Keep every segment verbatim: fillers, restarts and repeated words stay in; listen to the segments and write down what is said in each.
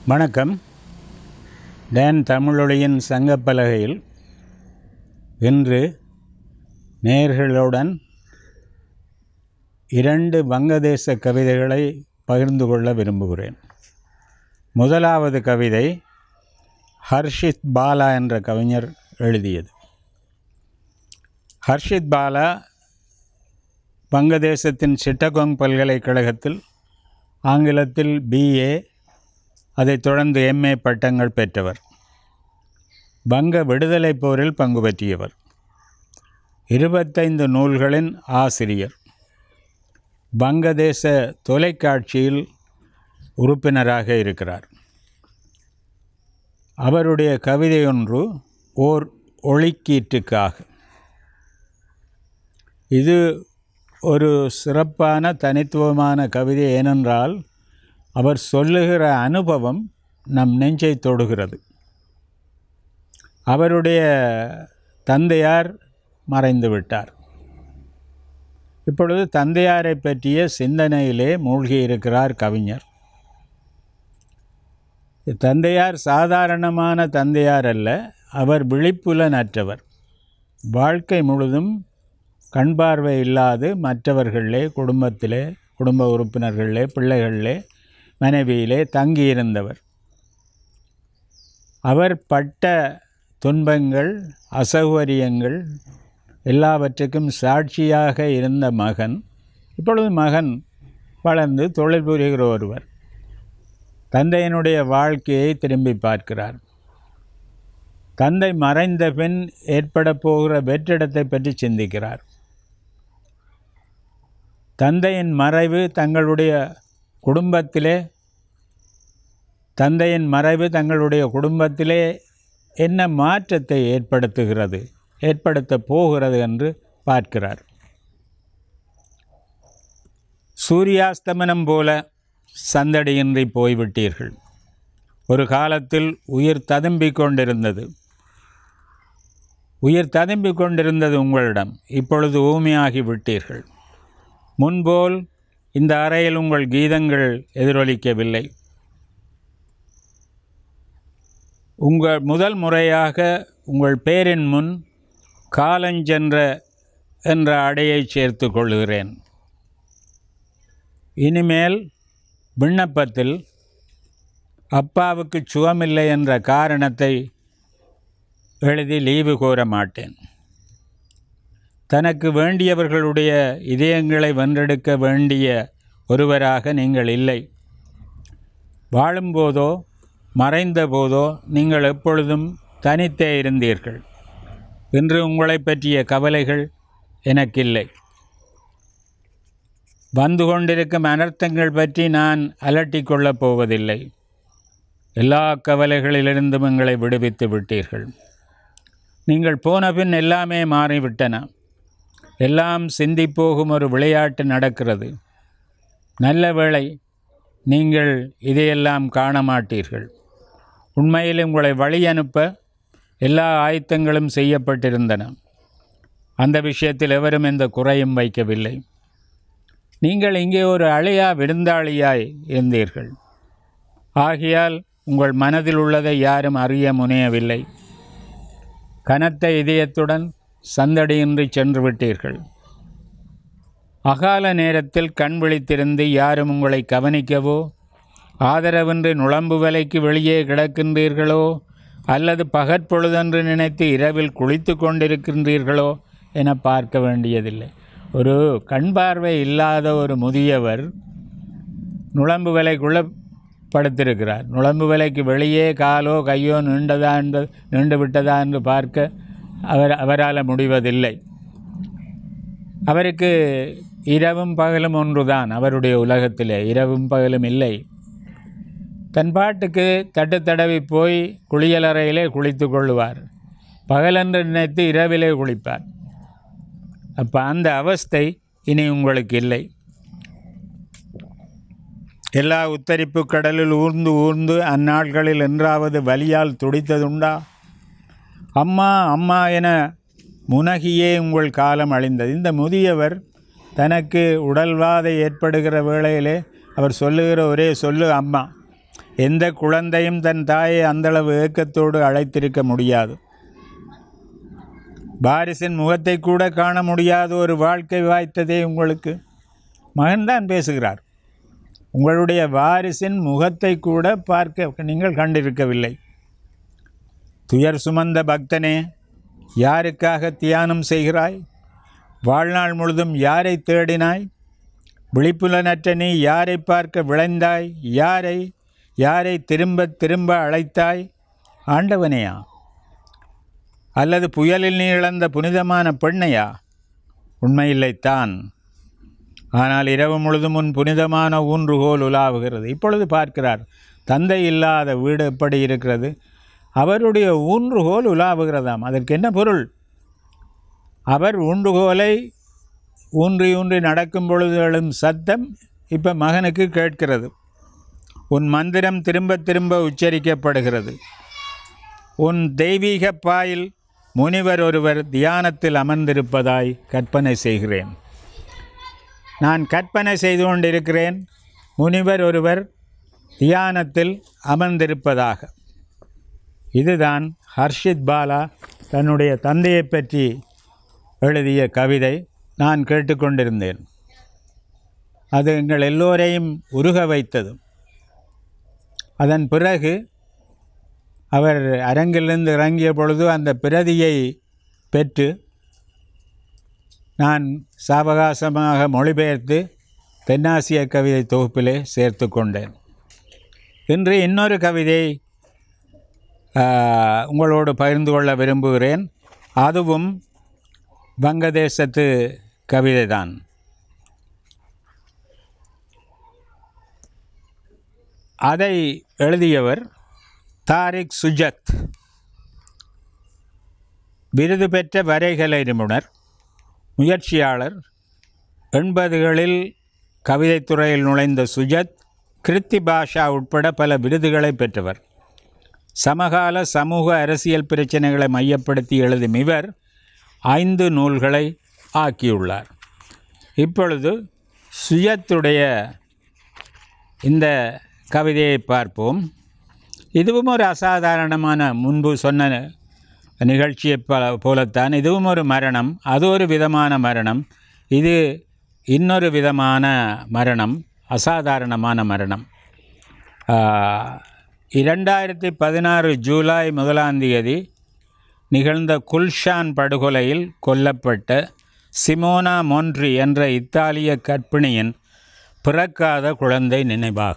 வணக்கம். டேன் தமிழொலியின் சங்க பலகையில் இன்று நேயர்களுடன் இரண்டு வங்கதேச கவிதைகளை பகிர்ந்து கொள்ள விரும்புகிறேன். முதலாவது கவிதை ஹர்ஷித் பாலா என்ற கவிஞர் எழுதியது. ஹர்ஷித் பாலா வங்கதேசத்தின் சிட்டகோங் பல்கலைக்கழகத்தில் ஆங்கிலத்தில் பிஏ, அதைத் தொடர்ந்து எம்ஏ பட்டங்கள் பெற்றவர். வங்க விடுதலை போரில் பங்கு பற்றியவர். இருபத்தைந்து நூல்களின் ஆசிரியர். வங்கதேச தொலைக்காட்சியில் உறுப்பினராக இருக்கிறார். அவருடைய கவிதை ஒன்று ஓர் ஒளிக்கீற்றுக்காக. இது ஒரு சிறப்பான தனித்துவமான கவிதை. ஏனென்றால் அவர் சொல்லுகிற அனுபவம் நம் நெஞ்சை தொடுகிறது. அவருடைய தந்தையார் மறைந்து விட்டார். இப்பொழுது தந்தையாரை பற்றிய சிந்தனையிலே மூழ்கி இருக்கிறார் கவிஞர். தந்தையார் சாதாரணமான தந்தையார் அல்ல. அவர் விழிப்புலனற்றவர். வாழ்க்கை முழுதும் கண் பார்வை இல்லாது மற்றவர்களே, குடும்பத்திலே, குடும்ப உறுப்பினர்களே, பிள்ளைகளிலே, மனைவியிலே தங்கியிருந்தவர். அவர் பட்ட துன்பங்கள், அசௌகரியங்கள் எல்லாவற்றுக்கும் சாட்சியாக இருந்த மகன் இப்பொழுது மகன் வளர்ந்து தொழில் புரிகிற ஒருவர். தந்தையினுடைய வாழ்க்கையை திரும்பி பார்க்கிறார். தந்தை மறைந்த பின் ஏற்பட போகிற வெற்றிடத்தை பற்றி சிந்திக்கிறார். தந்தையின் மறைவு தங்களுடைய குடும்பத்திலே தந்தையின் மறைவு தங்களுடைய குடும்பத்திலே என்ன மாற்றத்தை ஏற்படுத்துகிறது, ஏற்படுத்த போகிறது என்று பார்க்கிறார். சூரியாஸ்தமனம் போல சந்தடியின்றி போய்விட்டீர்கள். ஒரு காலத்தில் உயிர் ததும்பிக் கொண்டிருந்தது. உயிர் ததும்பிக் கொண்டிருந்தது உங்களிடம். இப்பொழுது ஊமையாகி விட்டீர்கள். முன்போல் இந்த அறையில் உங்கள் கீதங்கள் எதிரொலிக்கவில்லை. உங்கள் முதல் முறையாக உங்கள் பேரின் முன் காலஞ்சென்ற என்ற அடையை சேர்த்து கொள்கிறேன். இனிமேல் விண்ணப்பத்தில் அப்பாவுக்கு சுகமில்லை என்ற காரணத்தை எழுதி லீவு கோர மாட்டேன். தனக்கு வேண்டியவர்களுடைய இதயங்களை வென்றெடுக்க வேண்டிய ஒருவராக நீங்கள் இல்லை. வாழும்போதோ மறைந்த போதோ நீங்கள் எப்பொழுதும் தனித்தே இருந்தீர்கள். இன்று உங்களை பற்றிய கவலைகள் எனக்கில்லை. வந்து கொண்டிருக்கும் அனர்த்தங்கள் பற்றி நான் அலட்டி கொள்ளப் போவதில்லை. எல்லா கவலைகளிலிருந்தும் எங்களை விடுவித்து விட்டீர்கள். நீங்கள் போன பின் எல்லாமே மாறிவிட்டன. எல்லாம் சிந்திப்போகும் ஒரு விளையாட்டு நடக்கிறது. நல்ல வேளை நீங்கள் இதையெல்லாம் காண மாட்டீர்கள். உண்மையில் உங்களை வழி அனுப்ப எல்லா ஆயத்தங்களும் செய்யப்பட்டிருந்தன. அந்த விஷயத்தில் எவரும் எந்த குறையும் வைக்கவில்லை. நீங்கள் இங்கே ஒரு அழையா விருந்தாளியாய் இருந்தீர்கள். ஆகையால் உங்கள் மனதில் உள்ளதை யாரும் அறிய முனையவில்லை. கனத்த இதயத்துடன் சந்தடியின்றி சென்று விட்டீர்கள். அகால நேரத்தில் கண் விழித்திருந்து யாரும் உங்களை கவனிக்கவோ, ஆதரவின்றி நுழம்பு வலைக்கு வெளியே கிடக்கின்றீர்களோ, அல்லது பகற்பொழுதென்று நினைத்து இரவில் குளித்து கொண்டிருக்கின்றீர்களோ என பார்க்க வேண்டியதில்லை. ஒரு கண் பார்வை இல்லாத ஒரு முதியவர் நுழம்பு வலைக்குள்ளே படுத்திருக்கிறார். நுழம்பு வலைக்கு வெளியே காலோ கையோ நீண்டதா என்று நீண்டு விட்டதா என்று பார்க்க அவர் அவரால் முடிவதில்லை. அவருக்கு இரவும் பகலும் ஒன்றுதான். அவருடைய உலகத்திலே இரவும் பகலும் இல்லை. தன் பாட்டுக்கு தட்டு தடவி போய் குளியலறையிலே குளித்து கொள்ளுவார். பகலென்று நினைத்து இரவிலே குளிப்பார். அப்போ அந்த அவஸ்தை இனி உங்களுக்கு இல்லை. எல்லா உத்தரிப்பு கடலில் ஊர்ந்து ஊர்ந்து அந்நாட்களில் என்றாவது வலியால் துடித்ததுண்டா? அம்மா அம்மா என முனகியே உங்கள் காலம் அழிந்தது. இந்த முதியவர் தனக்கு உடல்வாதை ஏற்படுகிற வேளையிலே அவர் சொல்லுகிற ஒரே சொல்லு அம்மா. எந்த குழந்தையும் தன் தாயை அந்தளவு ஏக்கத்தோடு அழைத்திருக்க முடியாது. வாரிசின் முகத்தை கூட காண முடியாத ஒரு வாழ்க்கை வாய்த்ததே உங்களுக்கு. மகன்தான் பேசுகிறார். உங்களுடைய வாரிசின் முகத்தை கூட பார்க்க நீங்கள் கண்டிருக்கவில்லை. துயர் சுமந்த பக்தனே, யாருக்காக தியானம் செய்கிறாய்? வாழ்நாள் முழுதும் யாரை தேடினாய்? விழிப்புலனற்ற நீ யாரை பார்க்க விளைந்தாய்? யாரை யாரை திரும்ப திரும்ப அழைத்தாய்? ஆண்டவனையா? அல்லது புயலில் நீ இழந்த புனிதமான பெண்ணையா? உண்மையில்லைத்தான். ஆனால் இரவு முழுதும் உன் புனிதமான ஊன்றுகோல் உலாவுகிறது. இப்பொழுது பார்க்கிறார், தந்தை இல்லாத வீடு எப்படி இருக்கிறது? அவருடைய ஊன்றுகோல் உலாவுகிறதாம். அதற்கு என்ன பொருள்? அவர் ஊன்றுகோலை ஊன்றி ஊன்றி நடக்கும் பொழுது எழும் சத்தம் இப்போ மகனுக்கு கேட்கிறது. உன் மந்திரம் திரும்ப திரும்ப உச்சரிக்கப்படுகிறது. உன் தெய்வீக பாயில் முனிவர் ஒருவர் தியானத்தில் அமர்ந்திருப்பதாய் கற்பனை செய்கிறேன். நான் கற்பனை செய்து கொண்டிருக்கிறேன், முனிவர் ஒருவர் தியானத்தில் அமர்ந்திருப்பதாக. இதுதான் ஹர்ஷித் பாலா தன்னுடைய தந்தையை பற்றி எழுதிய கவிதை. நான் கேட்டுக்கொண்டிருந்தேன். அது எங்கள் எல்லோரையும் உருக வைத்தது. அதன் பிறகு அவர் அரங்கிலிருந்து இறங்கிய பொழுது அந்த பிரதியை பெற்று நான் சாவகாசமாக மொழிபெயர்த்து தென்னாசிய கவிதை தொகுப்பிலே சேர்த்து கொண்டேன். இன்று இன்னொரு கவிதை உங்களோடு பகிர்ந்து கொள்ள விரும்புகிறேன். அதுவும் வங்கதேசத்து கவிதை தான். அதை எழுதியவர் தாரிக் சுஜத், விருது பெற்ற வரைகலை நிபுணர், முயற்சியாளர். எண்பதுகளில் கவிதைத்துறையில் நுழைந்த சுஜத் கிருத்தி பாஷா உட்பட பல விருதுகளை பெற்றவர். சமகால சமூக அரசியல் பிரச்சனைகளை மையப்படுத்தி எழுதும் இவர் ஐந்து நூல்களை ஆக்கியுள்ளார். இப்பொழுது சுஜத்துடைய இந்த கவிதையை பார்ப்போம். இதுவும் ஒரு அசாதாரணமான, முன்பு சொன்ன நிகழ்ச்சியை போலத்தான் இதுவும் ஒரு மரணம். அது ஒரு விதமான மரணம். இது இன்னொரு விதமான மரணம், அசாதாரணமான மரணம். இரண்டாயிரத்தி பதினாறு ஜூலை முதலாம் தேதி நிகழ்ந்த குல்ஷான் படுகொலையில் கொல்லப்பட்ட சிமோனா மொன்ட்ரி என்ற இத்தாலிய கர்ப்பிணியின் பிறக்காத குழந்தை நினைவாக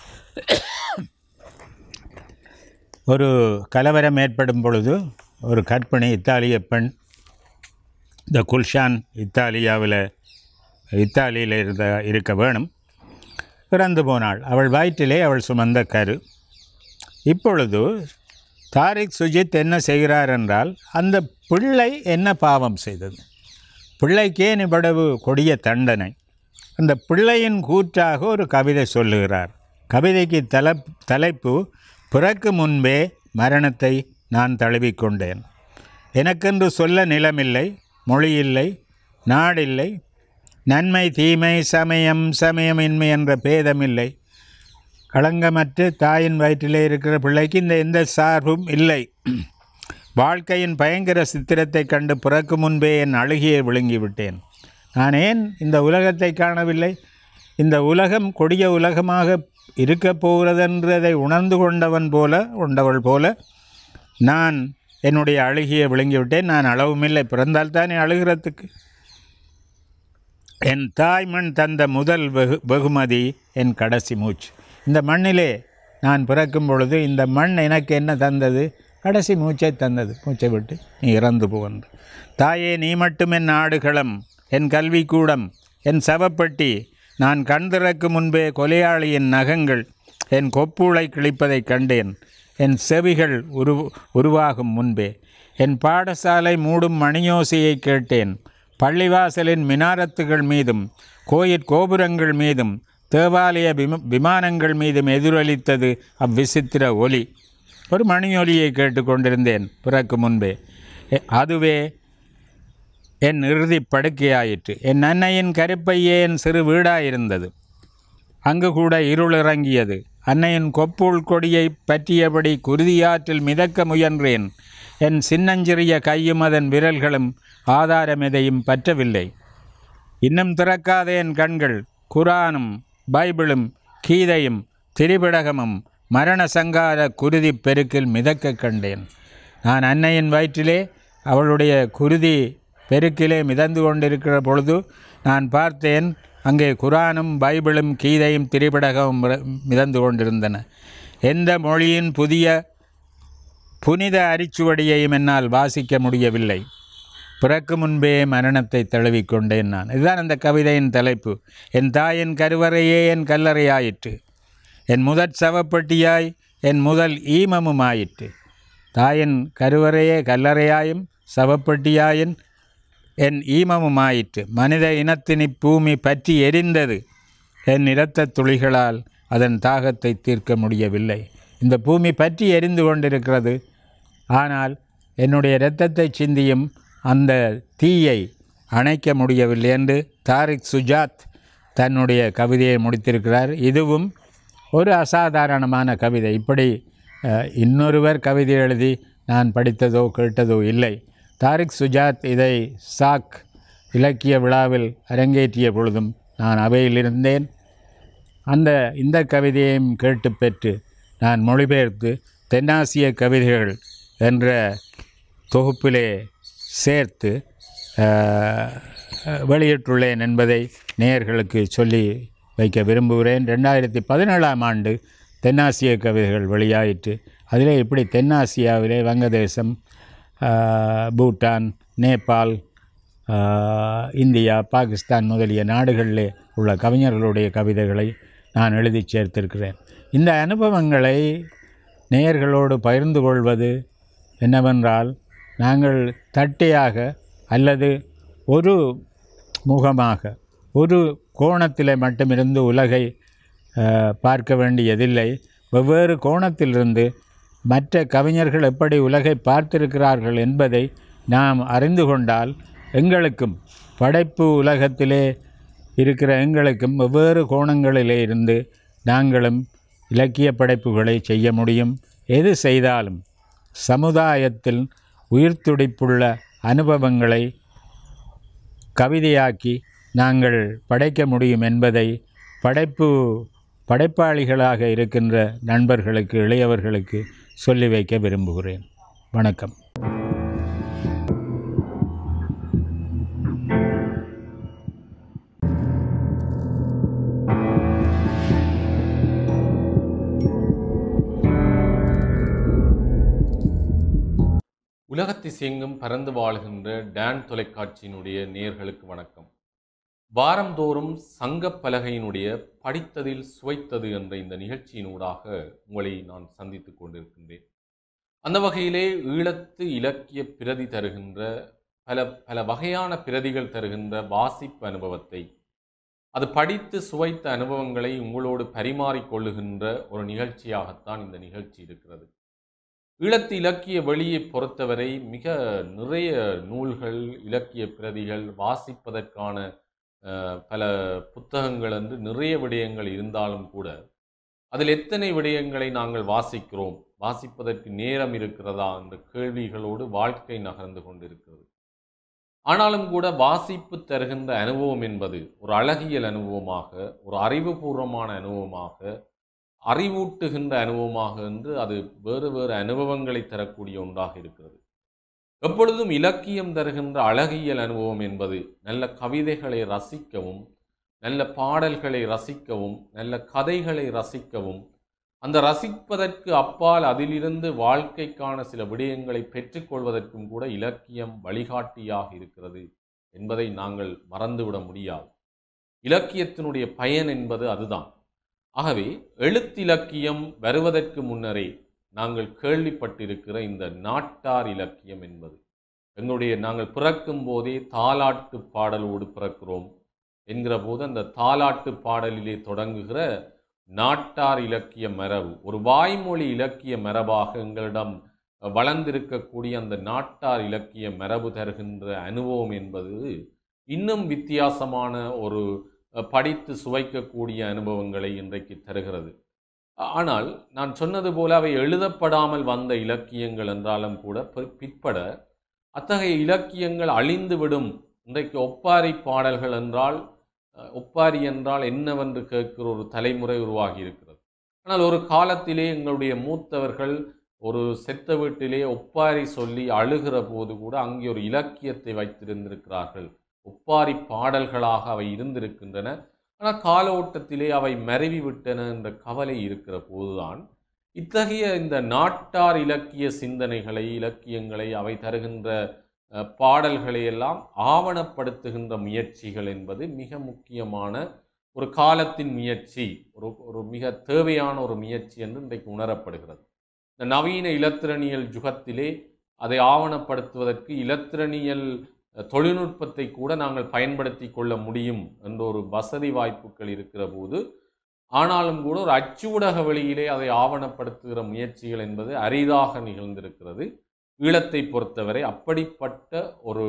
ஒரு கலவரம் ஏற்படும் பொழுது ஒரு கர்ப்பிணி இத்தாலிய பெண், இந்த குல்ஷான் இத்தாலியாவில் இத்தாலியில் இருந்த இருக்க வேணும், இறந்து போனாள். அவள் வயிற்றிலே அவள் சுமந்த கரு. இப்பொழுது தாரிக் சுஜித் என்ன செய்கிறார் என்றால், அந்த பிள்ளை என்ன பாவம் செய்தது, பிள்ளைக்கே இவ்வளவு கொடிய தண்டனை, அந்த பிள்ளையின் கூற்றாக ஒரு கவிதை சொல்லுகிறார். கவிதைக்கு தல தலைப்பு பிறக்கு முன்பே மரணத்தை நான் தழுவிக்கொண்டேன். எனக்கென்று சொல்ல நிலமில்லை, மொழியில்லை, நாடில்லை, நன்மை தீமை சமயம் சமயமின்மை என்ற பேதமில்லை. களங்கமற்று தாயின் வயிற்றிலே இருக்கிற பிள்ளைக்கு இந்த எந்த சார்பும் இல்லை. வாழ்க்கையின் பயங்கர சித்திரத்தை கண்டு பிறக்கு முன்பே என் அழுகியை விழுங்கிவிட்டேன். நான் ஏன் இந்த உலகத்தை காணவில்லை? இந்த உலகம் கொடிய உலகமாக இருக்கப் போகிறதென்றதை உணர்ந்து கொண்டவன் போல கொண்டவள் போல நான் என்னுடைய அழுகியை விழுங்கிவிட்டேன். நான் அளவுமில்லை, பிறந்தால்தானே அழுகிறதுக்கு. என் தாய்மண் தந்த முதல் வெகு வெகுமதி என் கடைசி மூச்சு. இந்த மண்ணிலே நான் பிறக்கும் பொழுது இந்த மண் எனக்கு என்ன தந்தது? கடைசி மூச்சை தந்தது. மூச்சை விட்டு நீ இறந்து போன்று. தாயே, நீ மட்டும் என் ஆடுகளம், என் கல்விக்கூடம், என் சவப்பட்டி. நான் கண் திறக்கும் முன்பே கொலையாளியின் நகங்கள் என் கொப்புளை கிழிப்பதைக் கண்டேன். என் செவிகள் உரு உருவாகும் முன்பே என் பாடசாலை மூடும் மணியோசையை கேட்டேன். பள்ளிவாசலின் மினாரத்துகள் மீதும் கோயிற் கோபுரங்கள் மீதும் தேவாலய விம விமானங்கள் மீதும் எதிரொலித்தது அவ்விசித்திர ஒலி. ஒரு மணியொலியை கேட்டுக்கொண்டிருந்தேன் பிறக்கு முன்பே. அதுவே என் இறுதி படுக்கையாயிற்று. என் அன்னையின் கருப்பையே என் சிறு வீடாயிருந்தது. அங்கு கூட இருள் இறங்கியது. அன்னையின் கொப்புள் கொடியை பற்றியபடி குருதியாற்றில் மிதக்க முயன்றேன். என் சின்னஞ்சிறிய கையும் அதன் விரல்களும் ஆதாரம் எதையும் பற்றவில்லை. இன்னும் திறக்காத என் கண்கள் குரானும் பைபிளும் கீதையும் திரிபிடகமும் மரண சங்கார குருதி பெருக்கில் மிதக்க கண்டேன். நான் அன்னையின் வயிற்றிலே அவளுடைய குருதி பெருக்கிலே மிதந்து கொண்டிருக்கிற பொழுது நான் பார்த்தேன், அங்கே குரானும் பைபிளும் கீதையும் திரிபிடகமும் மிதந்து கொண்டிருந்தன. எந்த மொழியின் புதிய புனித அரிச்சுவடியையும் என்னால் வாசிக்க முடியவில்லை. பிறக்கு முன்பே மரணத்தை தழுவிக்கொண்டேன் நான். இதுதான் அந்த கவிதையின் தலைப்பு. என் தாயின் கருவறையே என் கல்லறையாயிற்று, என் முதற் சவப்பெட்டியாய் என் முதல் ஈமமும் ஆயிற்று. தாயின் கருவறையே கல்லறையாயும் சவப்பெட்டியாயின் என் ஈமமும் ஆயிற்று. மனித இனத்தின் இப்பூமி பற்றி எரிந்தது. என் இரத்த துளிகளால் அதன் தாகத்தை தீர்க்க முடியவில்லை. இந்த பூமி பற்றி எரிந்து கொண்டிருக்கிறது. ஆனால் என்னுடைய இரத்தத்தை சிந்தியும் அந்த தீயை அணைக்க முடியவில்லை என்று தாரிக் சுஜாத் தன்னுடைய கவிதையை முடித்திருக்கிறார். இதுவும் ஒரு அசாதாரணமான கவிதை. இப்படி இன்னொருவர் கவிதை எழுதி நான் படித்ததோ கேட்டதோ இல்லை. தாரிக் சுஜாத் இதை சாக் இலக்கிய விழாவில் அரங்கேற்றிய பொழுதும் நான் அவையில் இருந்தேன். அந்த இந்த கவிதையையும் கேட்டு பெற்று நான் மொழிபெயர்த்து தென்னாசிய கவிதைகள் என்ற தொகுப்பிலே சேர்த்து வெளியிட்டுள்ளேன் என்பதை நேயர்களுக்கு சொல்லி வைக்க விரும்புகிறேன். ரெண்டாயிரத்தி பதினேழாம் ஆண்டு தென்னாசிய கவிதைகள் வெளியாயிற்று. அதிலே இப்படி தென்னாசியாவிலே வங்கதேசம், பூட்டான், நேபாள், இந்தியா, பாகிஸ்தான் முதலிய நாடுகளிலே உள்ள கவிஞர்களுடைய கவிதைகளை நான் எழுதி சேர்த்திருக்கிறேன். இந்த அனுபவங்களை நேயர்களோடு பகிர்ந்து கொள்வது என்னவென்றால், நாங்கள் தட்டையாக அல்லது ஒரு முகமாக ஒரு கோணத்தில் மட்டுமிருந்து உலகை பார்க்க வேண்டியதில்லை. வெவ்வேறு கோணத்திலிருந்து மற்ற கவிஞர்கள் எப்படி உலகை பார்த்திருக்கிறார்கள் என்பதை நாம் அறிந்து கொண்டால் எங்களுக்கும் படைப்பு உலகத்திலே இருக்கிற எங்களுக்கும் வெவ்வேறு கோணங்களிலே இருந்து நாங்களும் இலக்கிய படைப்புகளை செய்ய முடியும். எது செய்தாலும் சமுதாயத்தில் உயிர்த்துடிப்புள்ள அனுபவங்களை கவிதையாக்கி நாங்கள் படைக்க முடியும் என்பதை படைப்பு படைப்பாளிகளாக இருக்கின்ற நண்பர்களுக்கு, இளையவர்களுக்கு சொல்லி வைக்க விரும்புகிறேன். வணக்கம். உலகத்திசெங்கும் பறந்து வாழ்கின்ற டான் தொலைக்காட்சியினுடைய நேயர்களுக்கு வணக்கம். வாரந்தோறும் சங்க பலகையினுடைய படித்ததில் சுவைத்தது என்ற இந்த நிகழ்ச்சியினூடாக உங்களை நான் சந்தித்துக் கொண்டிருக்கின்றேன். அந்த வகையிலே ஈழத்து இலக்கிய பிரதி தருகின்ற பல பல வகையான பிரதிகள் தருகின்ற வாசிப்பு அனுபவத்தை, அது படித்து சுவைத்த அனுபவங்களை உங்களோடு பரிமாறிக்கொள்ளுகின்ற ஒரு நிகழ்ச்சியாகத்தான் இந்த நிகழ்ச்சி இருக்கிறது. ஈழத்து இலக்கிய வெளியை பொறுத்தவரை மிக நிறைய நூல்கள், இலக்கிய பிரதிகள், வாசிப்பதற்கான பல புத்தகங்கள் என்று நிறைய விடயங்கள் இருந்தாலும் கூட அதில் எத்தனை விடயங்களை நாங்கள் வாசிக்கிறோம், வாசிப்பதற்கு நேரம் இருக்கிறதா என்ற கேள்விகளோடு வாழ்க்கை நகர்ந்து கொண்டிருக்கிறது. ஆனாலும் கூட வாசிப்பு தருகின்ற அனுபவம் என்பது ஒரு அழகியல் அனுபவமாக, ஒரு அறிவுபூர்வமான அனுபவமாக, அறிவூட்டுகின்ற அனுபவமாக என்று அது வேறு வேறு அனுபவங்களை தரக்கூடிய ஒன்றாக இருக்கிறது. எப்பொழுதும் இலக்கியம் தருகின்ற அழகியல் அனுபவம் என்பது நல்ல கவிதைகளை ரசிக்கவும், நல்ல பாடல்களை ரசிக்கவும், நல்ல கதைகளை ரசிக்கவும், அந்த ரசிப்பதற்கு அப்பால் அதிலிருந்து வாழ்க்கைக்கான சில விடயங்களை பெற்றுக்கொள்வதற்கும் கூட இலக்கியம் வழிகாட்டியாக இருக்கிறது என்பதை நாங்கள் மறந்துவிட முடியாது. இலக்கியத்தினுடைய பயன் என்பது அதுதான். ஆகவே எழுத்திலக்கியம் வருவதற்கு முன்னரே நாங்கள் கேள்விப்பட்டிருக்கிற இந்த நாட்டார் இலக்கியம் என்பது, எங்களுடைய நாங்கள் பிறக்கும் போதே தாலாட்டு பாடலோடு பிறக்கிறோம் என்கிற போது அந்த தாலாட்டு பாடலிலே தொடங்குகிற நாட்டார் இலக்கிய மரபு, ஒரு வாய்மொழி இலக்கிய மரபாக எங்களிடம் வளர்ந்திருக்கக்கூடிய அந்த நாட்டார் இலக்கிய மரபு தருகின்ற அனுபவம் என்பது இன்னும் வித்தியாசமான ஒரு படித்து சுவைக்கக்கூடிய அனுபவங்களை இன்றைக்கு தருகிறது. ஆனால் நான் சொன்னது போல அவை எழுதப்படாமல் வந்த இலக்கியங்கள் என்றாலும் கூட பிற்பட அத்தகைய இலக்கியங்கள் அழிந்துவிடும். இன்றைக்கு ஒப்பாரி பாடல்கள் என்றால் ஒப்பாரி என்றால் என்னவென்று கேட்கிற ஒரு தலைமுறை உருவாகி இருக்கிறது. ஆனால் ஒரு காலத்திலே எங்களுடைய மூத்தவர்கள் ஒரு செத்த வீட்டிலே ஒப்பாரி சொல்லி அழுகிற போது கூட அங்கே ஒரு இலக்கியத்தை வைத்திருந்திருக்கிறார்கள். ஒப்பாரி பாடல்களாக அவை இருந்திருக்கின்றன. ஆனால் கால ஓட்டத்திலே அவை மறைவி விட்டன என்ற கவலை இருக்கிற போதுதான் இத்தகைய இந்த நாட்டார் இலக்கிய சிந்தனைகளை, இலக்கியங்களை, அவை தருகின்ற பாடல்களை எல்லாம் ஆவணப்படுத்துகின்ற முயற்சிகள் என்பது மிக முக்கியமான ஒரு காலத்தின் முயற்சி, ஒரு ஒரு மிக தேவையான ஒரு முயற்சி என்று இன்றைக்கு உணரப்படுகிறது. இந்த நவீன இலத்திரனியல் யுகத்திலே அதை ஆவணப்படுத்துவதற்கு இலத்திரனியல் தொழில்நுட்பத்தை கூட நாங்கள் பயன்படுத்தி கொள்ள முடியும் என்ற ஒரு வசதி வாய்ப்புகள் இருக்கிற போது, ஆனாலும் கூட ஒரு அச்சூடக வழியிலே அதை ஆவணப்படுத்துகிற முயற்சிகள் என்பது அரிதாக நிகழ்ந்திருக்கிறது. ஈழத்தை பொறுத்தவரை அப்படிப்பட்ட ஒரு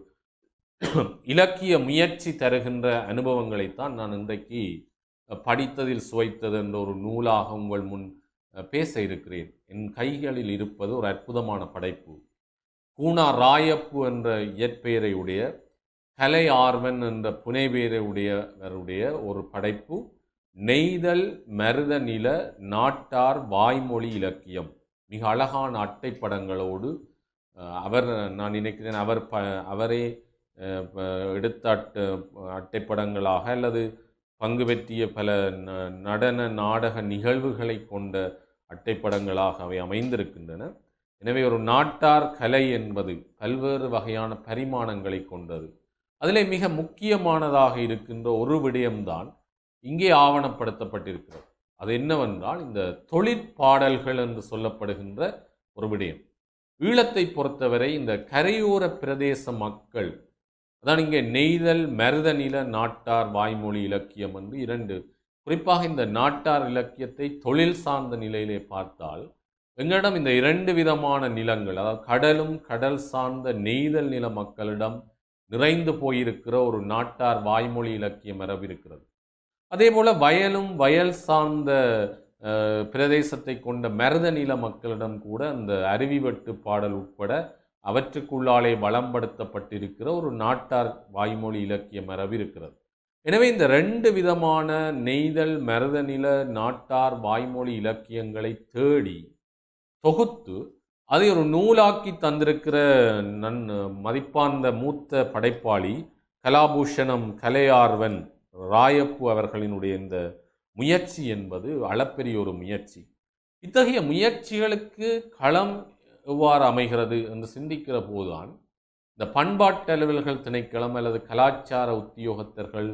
இலக்கிய முயற்சி தருகின்ற அனுபவங்களைத்தான் நான் இன்றைக்கு படித்ததில் சுவைத்தது என்ற ஒரு நூலாக உங்கள் முன் பேச இருக்கிறேன். என் கைகளில் இருப்பது ஒரு அற்புதமான படைப்பு. கூனா ராயப்பு என்ற இயற்பெயரை உடைய, கலை ஆர்வன் என்ற புனைபெயரை உடையவருடைய ஒரு படைப்பு, நெய்தல் மருத நில நாட்டார் வாய்மொழி இலக்கியம். மிக அழகான அட்டைப்படங்களோடு அவர், நான் நினைக்கிறேன் அவர் ப அவரே எடுத்த அட்டை அட்டைப்படங்களாக அல்லது பங்கு பெற்றிய பல நடன நாடக நிகழ்வுகளை கொண்ட அட்டைப்படங்களாக அவை அமைந்திருக்கின்றன. எனவே ஒரு நாட்டார் கலை என்பது பல்வேறு வகையான பரிமாணங்களை கொண்டது. அதிலே மிக முக்கியமானதாக இருக்கின்ற ஒரு விடயம்தான் இங்கே ஆவணப்படுத்தப்பட்டிருக்கிறது. அது என்னவென்றால் இந்த தொழிற்பாடல்கள் என்று சொல்லப்படுகின்ற ஒரு விடயம். ஈழத்தை பொறுத்தவரை இந்த கரையோர பிரதேச மக்கள், அதான் இங்கே நெய்தல் மருத நில நாட்டார் வாய்மொழி இலக்கியம் என்று இரண்டு, குறிப்பாக இந்த நாட்டார் இலக்கியத்தை தொழில் சார்ந்த நிலையிலே பார்த்தால் எங்களிடம் இந்த இரண்டு விதமான நிலங்கள், அதாவது கடலும் கடல் சார்ந்த நெய்தல் நில மக்களிடம் நிறைந்து போயிருக்கிற ஒரு நாட்டார் வாய்மொழி இலக்கிய மரபு இருக்கிறது. அதே போல வயலும் வயல் சார்ந்த பிரதேசத்தை கொண்ட மருத நில மக்களிடம் கூட அந்த அருவி வெட்டு பாடல் உட்பட அவற்றுக்குள்ளாலே வளம்படுத்தப்பட்டிருக்கிற ஒரு நாட்டார் வாய்மொழி இலக்கிய மரபு இருக்கிறது. எனவே இந்த ரெண்டு விதமான நெய்தல் மருத நில நாட்டார் வாய்மொழி இலக்கியங்களை தேடி தொகுத்து அதை ஒரு நூலாக்கி தந்திருக்கிற நன் மதிப்பார்ந்த மூத்த படைப்பாளி கலாபூஷணம் கலையார்வன் ராயப்பு அவர்களினுடைய இந்த முயற்சி என்பது அளப்பெரிய ஒரு முயற்சி. இத்தகைய முயற்சிகளுக்கு களம் எவ்வாறு அமைகிறது என்று சிந்திக்கிற போதுதான் இந்த பண்பாட்டு அலுவல்கள் திணைக்களம் அல்லது கலாச்சார உத்தியோகத்தர்கள்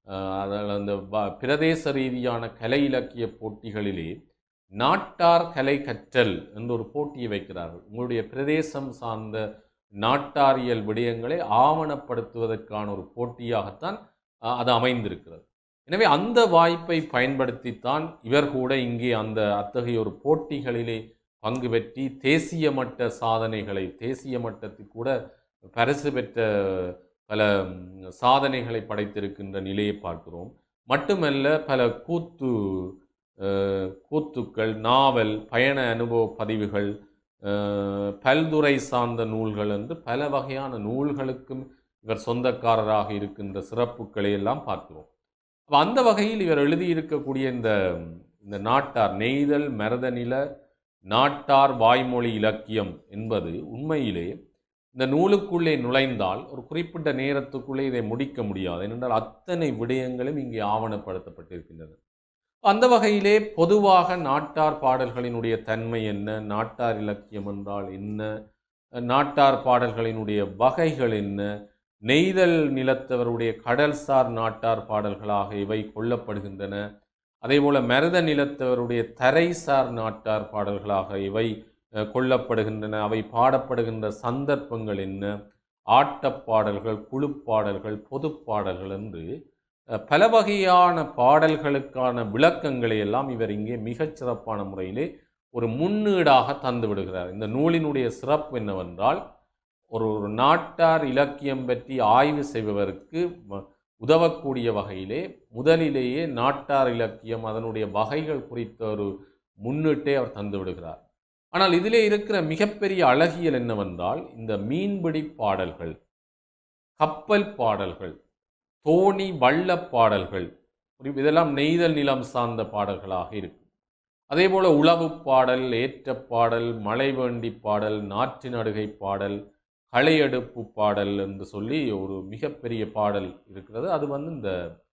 அந்த பிரதேச ரீதியான கலை இலக்கிய போட்டிகளிலே நாட்டார் கலை கற்றல் என்ற ஒரு போட்டியை வைக்கிறார்கள். உங்களுடைய பிரதேசம் சார்ந்த நாட்டாரியல் விடயங்களை ஆவணப்படுத்துவதற்கான ஒரு போட்டியாகத்தான் அது அமைந்திருக்கிறது. எனவே அந்த வாய்ப்பை பயன்படுத்தித்தான் இவர் கூட இங்கே அந்த அத்தகைய ஒரு போட்டிகளிலே பங்கு பெற்றி தேசிய மட்ட சாதனைகளை, தேசிய மட்டத்தில் கூட பரிசு பெற்ற பல சாதனைகளை படைத்திருக்கின்ற நிலையை பார்க்கிறோம். மட்டுமல்ல, பல கூத்து கூத்துக்கள், நாவல், பயண அனுபவ பதிவுகள், பல்துறை சார்ந்த நூல்கள் என்று பல வகையான நூல்களுக்கும் இவர் சொந்தக்காரராக இருக்கின்ற சிறப்புகளை எல்லாம் பார்க்கிறோம். அந்த வகையில் இவர் எழுதியிருக்கக்கூடிய இந்த இந்த நாட்டார் நெய்தல் மருத நில நாட்டார் வாய்மொழி இலக்கியம் என்பது உண்மையிலே இந்த நூலுக்குள்ளே நுழைந்தால் ஒரு குறிப்பிட்ட நேரத்துக்குள்ளே இதை முடிக்க முடியாது. ஏனென்றால் அத்தனை விடயங்களும் இங்கே ஆவணப்படுத்தப்பட்டிருக்கின்றன. அந்த வகையிலே பொதுவாக நாட்டார் பாடல்களினுடைய தன்மை என்ன, நாட்டார் இலக்கியம் என்றால் என்ன, நாட்டார் பாடல்களினுடைய வகைகள் என்ன, நெய்தல் நிலத்தவருடைய கடல்சார் நாட்டார் பாடல்களாக இவை கொள்ளப்படுகின்றன, அதேபோல மருத நிலத்தவருடைய தரைசார் நாட்டார் பாடல்களாக இவை கொள்ளப்படுகின்றன, அவை பாடப்படுகின்ற சந்தர்ப்பங்கள் என்ன, ஆட்டப்பாடல்கள், குழுப்பாடல்கள், பொதுப்பாடல்கள் என்று பல வகையான பாடல்களுக்கான விளக்கங்களை எல்லாம் இவர் இங்கே மிகச்சிறப்பான முறையிலே ஒரு முன்னீடாக தந்து விடுகிறார். இந்த நூலினுடைய சிறப்பு என்னவென்றால், ஒரு ஒரு நாட்டார் இலக்கியம் பற்றி ஆய்வு செய்பவருக்கு உதவக்கூடிய வகையிலே முதலிலேயே நாட்டார் இலக்கியம் அதனுடைய வகைகள் குறித்த ஒரு முன்னிட்டே அவர் தந்து விடுகிறார். ஆனால் இதிலே இருக்கிற மிகப்பெரிய அழகியல் என்னவென்றால், இந்த மீன்பிடி பாடல்கள், கப்பல் பாடல்கள், தோணி வள்ள பாடல்கள், இதெல்லாம் நெய்தல் நிலம் சார்ந்த பாடல்களாக இருக்கும். அதே போல உளவு பாடல், ஏற்ற பாடல், மழை வேண்டி பாடல், நாற்று நடுகை பாடல், களையெடுப்பு பாடல் என்று சொல்லி ஒரு மிகப்பெரிய பாடல் இருக்கிறது. அது வந்து இந்த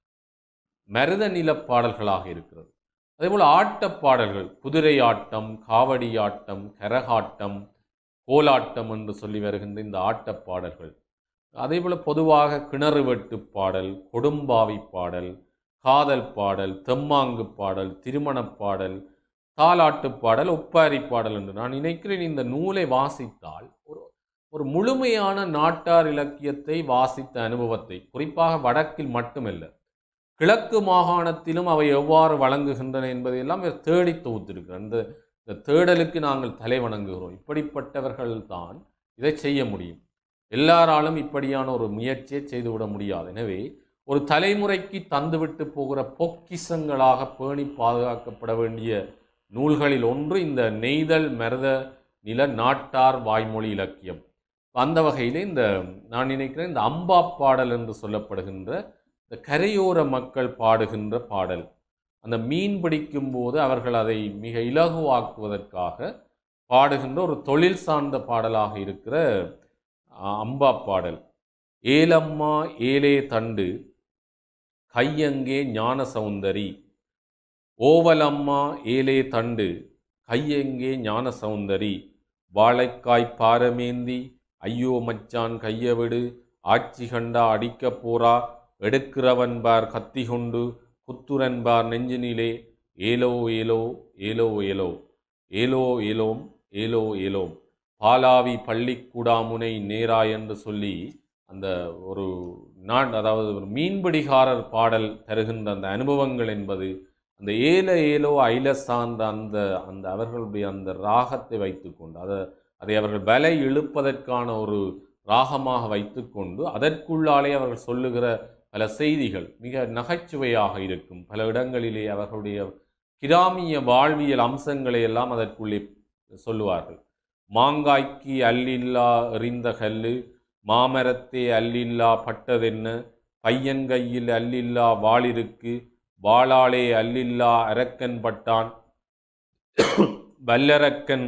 மருத நில பாடல்களாக இருக்கிறது. அதேபோல் ஆட்டப் பாடல்கள், குதிரை ஆட்டம், காவடி ஆட்டம், கரகாட்டம், கோலாட்டம் என்று சொல்லி வருகின்ற இந்த ஆட்டப் பாடல்கள். அதேபோல் பொதுவாக கிணறு வெட்டு பாடல், கொடும்பாவி பாடல், காதல் பாடல், தெம்மாங்கு பாடல், திருமணப் பாடல், தாலாட்டு பாடல், ஒப்பாரி பாடல் என்று நான் நினைக்கிறேன். இந்த நூலை வாசித்தால் ஒரு ஒரு முழுமையான நாட்டார் இலக்கியத்தை வாசித்த அனுபவத்தை, குறிப்பாக வடக்கில் மட்டுமல்ல, கிழக்கு மாகாணத்திலும் அவை எவ்வாறு வழங்குகின்றன என்பதையெல்லாம் தேடி தொகுத்திருக்கிறார். இந்த இந்த தேடலுக்கு நாங்கள் தலை வணங்குகிறோம். இப்படிப்பட்டவர்கள் தான் இதை செய்ய முடியும். எல்லாராலும் இப்படியான ஒரு முயற்சியை செய்துவிட முடியாது. எனவே ஒரு தலைமுறைக்கு தந்துவிட்டு போகிற பொக்கிசங்களாக பேணி பாதுகாக்கப்பட வேண்டிய நூல்களில் ஒன்று இந்த நெய்தல் மருத நில நாட்டார் வாய்மொழி இலக்கியம். அந்த வகையில் இந்த நான் நினைக்கிறேன் இந்த அம்பா பாடல் என்று சொல்லப்படுகின்ற இந்த கரையோர மக்கள் பாடுகின்ற பாடல், அந்த மீன் பிடிக்கும் போது அவர்கள் அதை மிக இலகுவாக்குவதற்காக பாடுகின்ற ஒரு தொழில் சார்ந்த பாடலாக இருக்கிற அம்பா பாடல். ஏலம்மா ஏலே தண்டு கையங்கே ஞான சௌந்தரி, ஓவலம்மா ஏலே தண்டு கையெங்கே ஞான சௌந்தரி, வாழைக்காய் பாரமேந்தி ஐயோ மச்சான் கைய விடு, ஆட்சி கண்டா அடிக்க போரா, எடுக்கிறவன்பார் கத்தி கொண்டு குத்துரன்பார் நெஞ்சினிலே, ஏலோ ஏலோ ஏலோ ஏலோ ஏலோ ஏலோம் ஏலோ ஏலோம், பாலாவி பள்ளிக்கூடாமுனை நேரா என்று சொல்லி அந்த ஒரு நான் அதாவது ஒரு மீன்பிடிகாரர் பாடல் தருகின்ற அந்த அனுபவங்கள் என்பது அந்த ஏல ஏலோ ஐல சார்ந்த அந்த அந்த அவர்களுடைய அந்த ராகத்தை வைத்துக்கொண்டு அதை அதை அவர்கள் வலை இழுப்பதற்கான ஒரு ராகமாக வைத்துக்கொண்டு அதற்குள்ளாலே அவர்கள் சொல்லுகிற பல செய்திகள் மிக நகைச்சுவையாக இருக்கும். பல இடங்களிலே அவர்களுடைய கிராமிய வாழ்வியல் அம்சங்களை எல்லாம் அதற்குள்ளே சொல்லுவார்கள். மாங்காய்க்கு அல்லில்லா எறிந்த கல்லு, மாமரத்தே அல்லில்லா பட்டதென்ன, பையன் கையில் அல்லில்லா வாளிருக்கு, வாளாலே அல்லில்லா அரக்கன் பட்டான், வல்லரக்கன்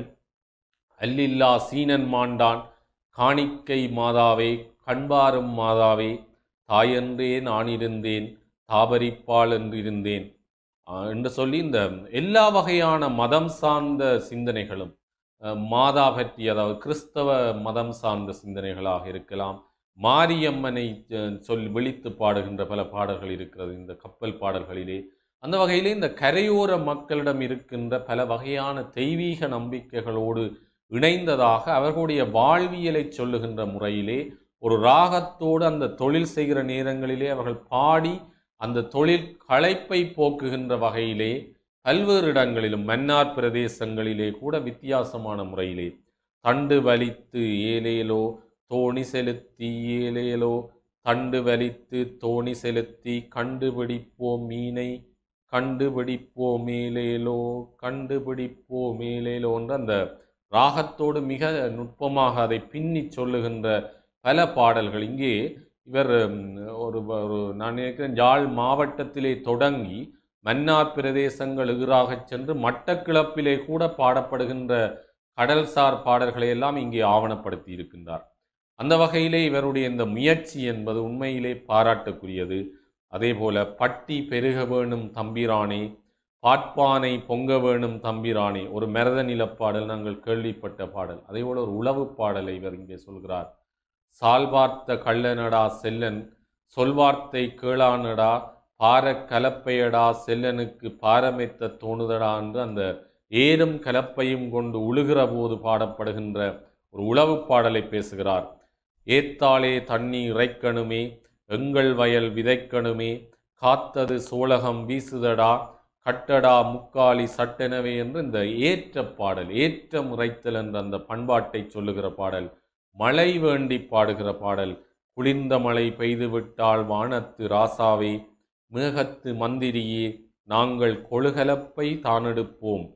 அல்லில்லா சீனன் மாண்டான், காணிக்கை மாதாவே கண்பாரும் மாதாவே, தாயென்றே நான் இருந்தேன் தாபரிப்பால் என்றிருந்தேன் என்று சொல்லி இந்த எல்லா வகையான மதம் சார்ந்த சிந்தனைகளும் மாதா பற்றி, அதாவது கிறிஸ்தவ மதம் சார்ந்த சிந்தனைகளாக இருக்கலாம், மாரியம்மனை சொல் விழித்து பாடுகின்ற பல பாடல்கள் இருக்கிறது இந்த கப்பல் பாடல்களிலே. அந்த வகையிலே இந்த கரையோர மக்களிடம் இருக்கின்ற பல வகையான தெய்வீக நம்பிக்கைகளோடு இணைந்ததாக அவர்களுடைய வாழ்வியலை சொல்லுகின்ற முறையிலே ஒரு ராகத்தோடு அந்த தொழில் செய்கிற நேரங்களிலே அவர்கள் பாடி அந்த தொழில் களைப்பை போக்குகின்ற வகையிலே பல்வேறு இடங்களிலும் மன்னார் பிரதேசங்களிலே கூட வித்தியாசமான முறையிலே தண்டு வலித்து ஏலேலோ தோணி செலுத்தி ஏலேலோ, தண்டு வலித்து தோணி செலுத்தி கண்டுபிடிப்போம் மீனை கண்டுபிடிப்போம் மேலேலோ கண்டுபிடிப்போம் மேலேலோ என்ற அந்த ராகத்தோடு மிக நுட்பமாக அதை பின்னி சொல்லுகின்ற பல பாடல்கள். இங்கே இவர் ஒரு ஒரு நான் நினைக்கிறேன் யாழ் மாவட்டத்திலே தொடங்கி மன்னார் பிரதேசங்கள் எதிராக சென்று மட்டக்கிளப்பிலே கூட பாடப்படுகின்ற கடல்சார் பாடல்களை எல்லாம் இங்கே ஆவணப்படுத்தி இருக்கின்றார். அந்த வகையிலே இவருடைய இந்த முயற்சி என்பது உண்மையிலே பாராட்டுக்குரியது. அதே போல பட்டி பெருக வேணும் தம்பிரானே, பாட்பானை பொங்க வேணும் தம்பிரானே, ஒரு மருத நிலப்பாடல் நாங்கள் கேள்விப்பட்ட பாடல். அதே போல ஒரு உளவு பாடலை இவர் இங்கே சொல்கிறார். சால்வார்த்த கள்ளனடா செல்லன், சொல்வார்த்தை கேளானடா, பார கலப்பையடா செல்லனுக்கு பாரமைத்த தோணுதடா என்று அந்த ஏரும் கலப்பையும் கொண்டு உழுகிற போது பாடப்படுகின்ற ஒரு உளவு பாடலை பேசுகிறார். ஏத்தாலே தண்ணி இறைக்கணுமே, எங்கள் வயல் விதைக்கணுமே, காத்தது சோழகம் வீசுதடா, கட்டடா முக்காலி சட்டெனவே என்று இந்த ஏற்ற பாடல், ஏற்றம் இறைத்தல் என்ற அந்த பண்பாட்டை சொல்லுகிற பாடல், மழை வேண்டி பாடுகிற பாடல். குளிர்ந்த மழை பெய்துவிட்டால் வானத்து ராசாவே, மேகத்து மந்திரியே, நாங்கள் கொழுகலப்பை தானெடுப்போம்,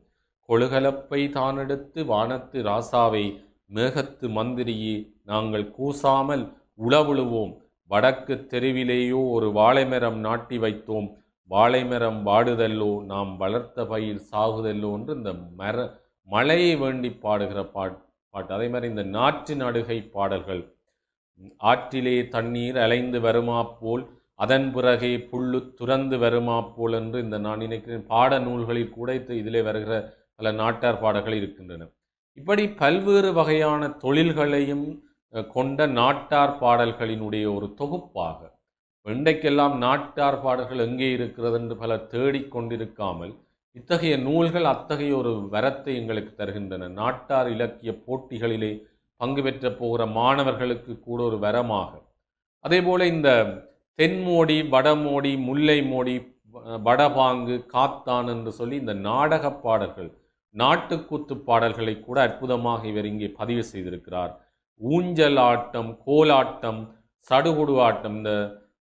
கொழுகலப்பை தானெடுத்து வானத்து ராசாவை மேகத்து மந்திரியே நாங்கள் கூசாமல் உளவுழுவோம். வடக்கு தெருவிலேயோ ஒரு வாழைமரம் நாட்டி வைத்தோம். வாழைமரம் வாடுதல்லோ நாம் வளர்த்த பயிர் சாகுதல்லோ என்று இந்த மர மழையை வேண்டி பாடுகிற பாட் பாட்டு அதே மாதிரி இந்த நாற்று நடுகை பாடல்கள். ஆற்றிலே தண்ணீர் அலைந்து வருமா போல் அதன் பிறகே புல்லு துறந்து வருமா போல் என்று இந்த நான் நினைக்கிறேன் பாட நூல்களில் கூட இதிலே வருகிற பல நாட்டார் பாடல்கள் இருக்கின்றன. இப்படி பல்வேறு வகையான தொழில்களையும் கொண்ட நாட்டார் பாடல்களினுடைய ஒரு தொகுப்பாக இன்றைக்கெல்லாம் நாட்டார் பாடல்கள் எங்கே இருக்கிறது என்று பலர் தேடிக்கொண்டிருக்காமல் இத்தகைய நூல்கள் அத்தகைய ஒரு வரத்தை எங்களுக்கு தருகின்றன. நாட்டார் இலக்கிய போட்டிகளிலே பங்கு பெற்ற போகிற மாணவர்களுக்கு கூட ஒரு வரமாக. அதே போல இந்த தென்மோடி வடமோடி முல்லை மோடி வடபாங்கு காத்தான் என்று சொல்லி இந்த நாடக பாடல்கள் நாட்டுக்கூத்து பாடல்களை கூட அற்புதமாக இவர் இங்கே பதிவு செய்திருக்கிறார். ஊஞ்சல் ஆட்டம், கோலாட்டம், சடுகுடு ஆட்டம், இந்த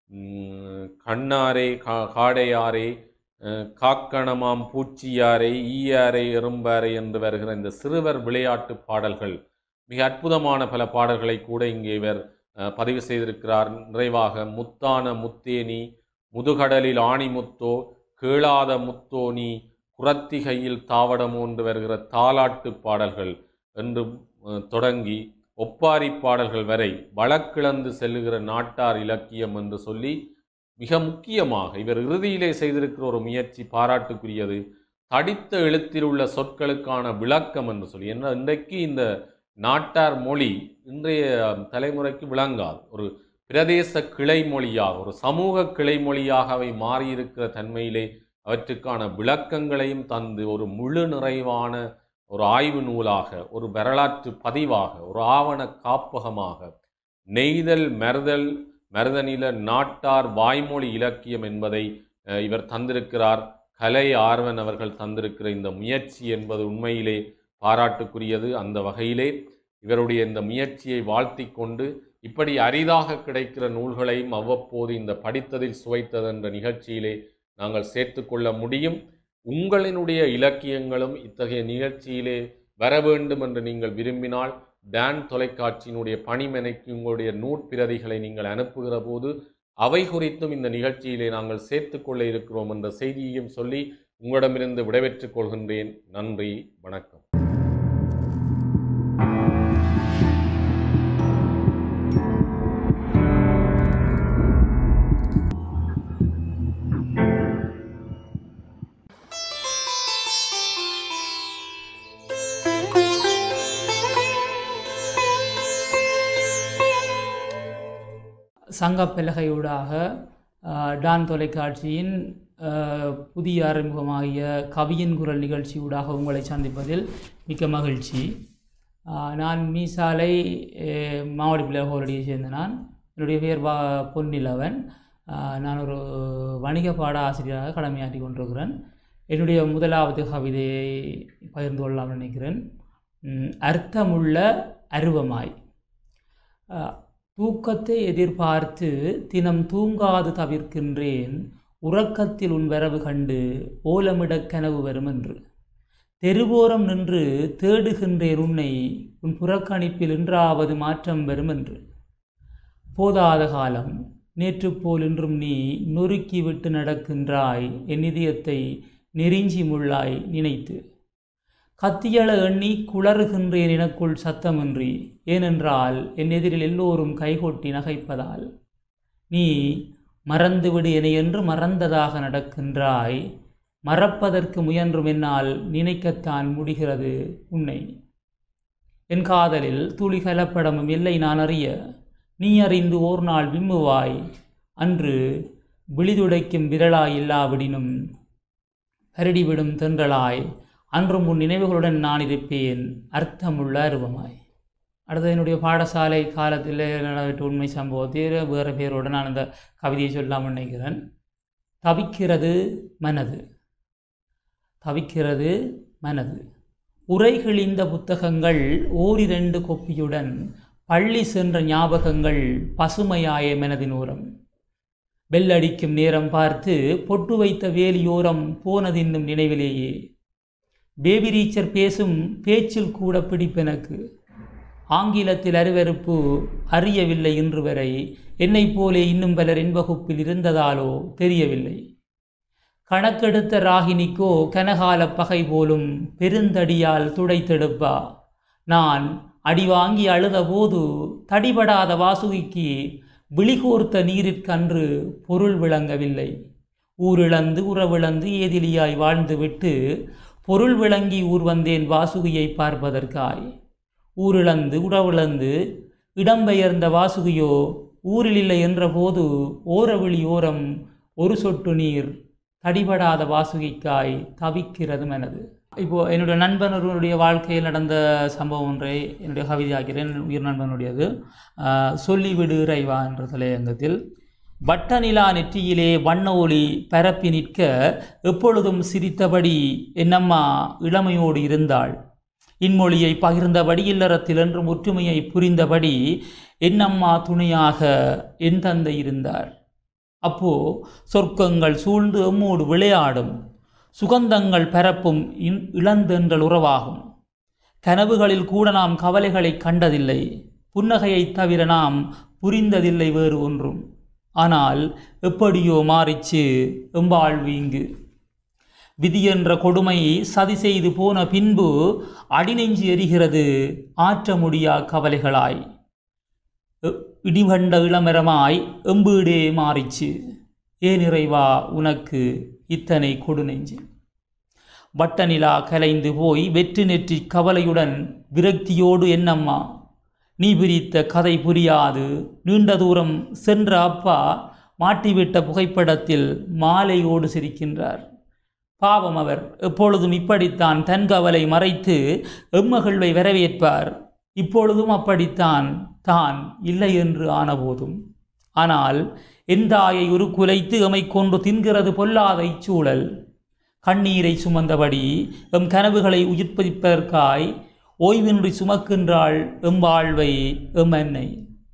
கண்ணாரே கா காடையாரே காக்கணமாம் பூச்சியாரே ஈயாரே எறும்பாரே என்று வருகிற இந்த சிறுவர் விளையாட்டு பாடல்கள் மிக அற்புதமான பல பாடல்களை கூட இங்கே இவர் பதிவு செய்திருக்கிறார். நிறைவாக முத்தான முத்தேனி, முதுகடலில் ஆணி முத்தோ, கேளாத முத்தோனி, குரத்திகையில் தாவடமோ என்று வருகிற தாலாட்டு பாடல்கள் என்று தொடங்கி ஒப்பாரி பாடல்கள் வரை வழக்கிழந்து செல்லுகிற நாட்டார் இலக்கியம் என்று சொல்லி மிக முக்கியமாக இவர் இறுதியிலே செய்திருக்கிற ஒரு முயற்சி பாராட்டுக்குரியது. தடித்த எழுத்தில் உள்ள சொற்களுக்கான விளக்கம் என்று சொல்லி, என்ன இன்றைக்கு இந்த நாட்டார் மொழி இன்றைய தலைமுறைக்கு விளங்காது. ஒரு பிரதேச கிளை மொழியாக, ஒரு சமூக கிளை மொழியாக அவை மாறியிருக்கிற தன்மையிலே அவற்றுக்கான விளக்கங்களையும் தந்து ஒரு முழு நிறைவான ஒரு ஆய்வு நூலாக, ஒரு வரலாற்று பதிவாக, ஒரு ஆவண காப்பகமாக நெய்தல் மருதல் மருதநில நாட்டார் வாய்மொழி இலக்கியம் என்பதை இவர் தந்திருக்கிறார். கலை ஆர்வன் அவர்கள் தந்திருக்கிற இந்த முயற்சி என்பது உண்மையிலே பாராட்டுக்குரியது. அந்த வகையிலே இவருடைய இந்த முயற்சியை வாழ்த்தி கொண்டு இப்படி அரிதாக கிடைக்கிற நூல்களையும் அவ்வப்போது இந்த படித்ததில் சுவைத்தது என்ற நிகழ்ச்சியிலே நாங்கள் சேர்த்து கொள்ள முடியும். உங்களினுடைய இலக்கியங்களும் இத்தகைய நிகழ்ச்சியிலே வர வேண்டும் என்று நீங்கள் விரும்பினால் டான் தொலைக்காட்சியினுடைய பணிமனைக்கு உங்களுடைய நூற்பிரதிகளை நீங்கள் அனுப்புகிற போது அவை குறித்தும் இந்த நிகழ்ச்சியிலே நாங்கள் சேர்த்து கொள்ள இருக்கிறோம் என்ற செய்தியையும் சொல்லி உங்களிடமிருந்து விடைபெற்றுக் கொள்கின்றேன். நன்றி, வணக்கம். சங்க பலகையூடாக டான் தொலைக்காட்சியின் புதிய அறிமுகமாகிய கவியின் குரல் நிகழ்ச்சியூடாக உங்களை சந்திப்பதில் மிக்க மகிழ்ச்சி. நான் மீசாலை மாவடி பிள்ளைகோலடியை சேர்ந்த நான். என்னுடைய பெயர் வா பொன்னிலவன். நான் ஒரு வணிக பாட ஆசிரியராக கடமையாற்றி கொண்டிருக்கிறேன். என்னுடைய முதலாவது கவிதையை பகிர்ந்து கொள்ளலாம் நினைக்கிறேன். அர்த்தமுள்ள அருவமாய். தூக்கத்தை எதிர்பார்த்து தினம் தூங்காது தவிர்க்கின்றேன், உறக்கத்தில் உன் வரவு கண்டு ஓலமிடக் கனவு வரும் என்று. தெருவோரம் நின்று தேடுகின்றேன் உன்னை, உன் புறக்கணிப்பில் இன்றாவது மாற்றம் வரும் என்று. போதாத காலம் நேற்று போல் இன்றும் நீ நொறுக்கி விட்டு நடக்கின்றாய், என் இதயத்தை நெருஞ்சி முள்ளாய் நினைத்து. கத்தியள எண்ணி குளறுகின்றேன் எனக்குள் சத்தமின்றி, ஏனென்றால் என் எதிரில் எல்லோரும் கைகொட்டி நகைப்பதால். நீ மறந்துவிடு என என்று மறந்ததாக நடக்கின்றாய், மறப்பதற்கு முயன்றும் என்னால் நினைக்கத்தான் முடிகிறது உன்னை. என் காதலில் துளி கலப்படமும் இல்லை நான் அறிய, நீ அறிந்து ஓர் நாள் விம்முவாய், அன்று விழிதுடைக்கும் விரலாய் இல்லாவிடினும் பரடிவிடும் தென்றலாய், அன்றும் உன் நினைவுகளுடன் நான் இருப்பேன், அர்த்தமுள்ள அருவமாய். அடுத்தது என்னுடைய பாடசாலை காலத்தில் நடந்த உண்மை சம்பவத்தில் வேறு பேரோடு நான் அந்த கவிதையை சொல்லாமல் நினைக்கிறேன். தவிக்கிறது மனது, தவிக்கிறது மனது. உரைகிழிந்த புத்தகங்கள் ஓரிரண்டு கொப்பியுடன் பள்ளி சென்ற ஞாபகங்கள் பசுமையாய மனதின் ஓரம். பெல்லடிக்கும் நேரம் பார்த்து பொட்டு வைத்த வேலியோரம் போனதின்னும் நினைவிலேயே. பேபி ரீச்சர் பேசும் பேச்சில் கூட பிடிப்பெனக்கு. ஆங்கிலத்தில் அருவருப்பு அறியவில்லை இன்று வரை. என்னைப் போலே இன்னும் பலர் என் வகுப்பில் இருந்ததாலோ தெரியவில்லை. கணக்கெடுத்த ராகினிக்கோ கனகால பகை போலும் பெருந்தடியால் துடைத்தெடுப்பா. நான் அடி வாங்கி அழுத போது தடிபடாத வாசுகிக்கு விழிகோர்த்த நீரிற்கன்று பொருள் விளங்கவில்லை. ஊரிழந்து உறவிழந்து ஏதிலியாய் வாழ்ந்துவிட்டு பொருள் விளங்கி ஊர் வந்தேன் வாசுகியை பார்ப்பதற்காய். ஊரிழந்து உறவிழந்து இடம்பெயர்ந்த வாசுகியோ ஊரில் இல்லை என்ற போது ஓரவிழி ஓரம் ஒரு சொட்டு நீர் தடிபடாத வாசுகிக்காய் தவிக்கிறது எனது. இப்போது என்னுடைய நண்பனுடைய வாழ்க்கையில் நடந்த சம்பவம் ஒன்றை என்னுடைய கவிதையாகிறேன். உயிர் நண்பனுடையது. சொல்லிவிடு இறைவா என்ற தலையங்கத்தில், வட்ட நிலா நெற்றியிலே வண்ண ஒளி பரப்பி நிற்க எப்பொழுதும் சிரித்தபடி என்னம்மா இளமையோடு இருந்தாள். இன்மொழியை பகிர்ந்தபடி இல்லறத்தில் என்றும் ஒற்றுமையை புரிந்தபடி என்னம்மா துணையாக என் தந்தை இருந்தார். அப்போ சொர்க்கங்கள் சூழ்ந்து எம்மோடு விளையாடும், சுகந்தங்கள் பரப்பும் இளந்தென்றல் உறவாகும். கனவுகளில் கூட நாம் கவலைகளை கண்டதில்லை, புன்னகையைத் தவிர நாம் புரிந்ததில்லை வேறு ஒன்றும். ஆனால் எப்படியோ மாறிச்சு எம்பாழ்வு இங்கு. விதி என்ற கொடுமை சதி செய்து போன பின்பு அடிநெஞ்சு எரிகிறது ஆற்ற முடியா கவலைகளாய். இடிகண்ட இளமரமாய் எம்பீடே மாறிச்சு. ஏன் இறைவா உனக்கு இத்தனை கொடுநெஞ்சு. வட்ட நிலா கலைந்து போய் வெற்றி நெற்றி கவலையுடன் விரக்தியோடு என்னம்மா நீ பிரித்த கதை புரியாது. நீண்ட தூரம் சென்ற அப்பா மாட்டிவிட்ட புகைப்படத்தில் மாலையோடு சிரிக்கின்றார். பாவம் அவர் எப்பொழுதும் இப்படித்தான் தன் கவலை மறைத்து எம்மகிழ்வை வரவேற்பார். இப்பொழுதும் அப்படித்தான் தான் இல்லை என்று ஆனபோதும். ஆனால் என் தாயை ஒரு குலைத்து எமை கொண்டு தின்கிறது பொல்லாத இச்சூழல். கண்ணீரை சுமந்தபடி எம் கனவுகளை உயிர்ப்பிப்பதற்காய் ஓய்வின்றி சுமக்கின்றாள் எம்பாழ்வை எம்மன்னை.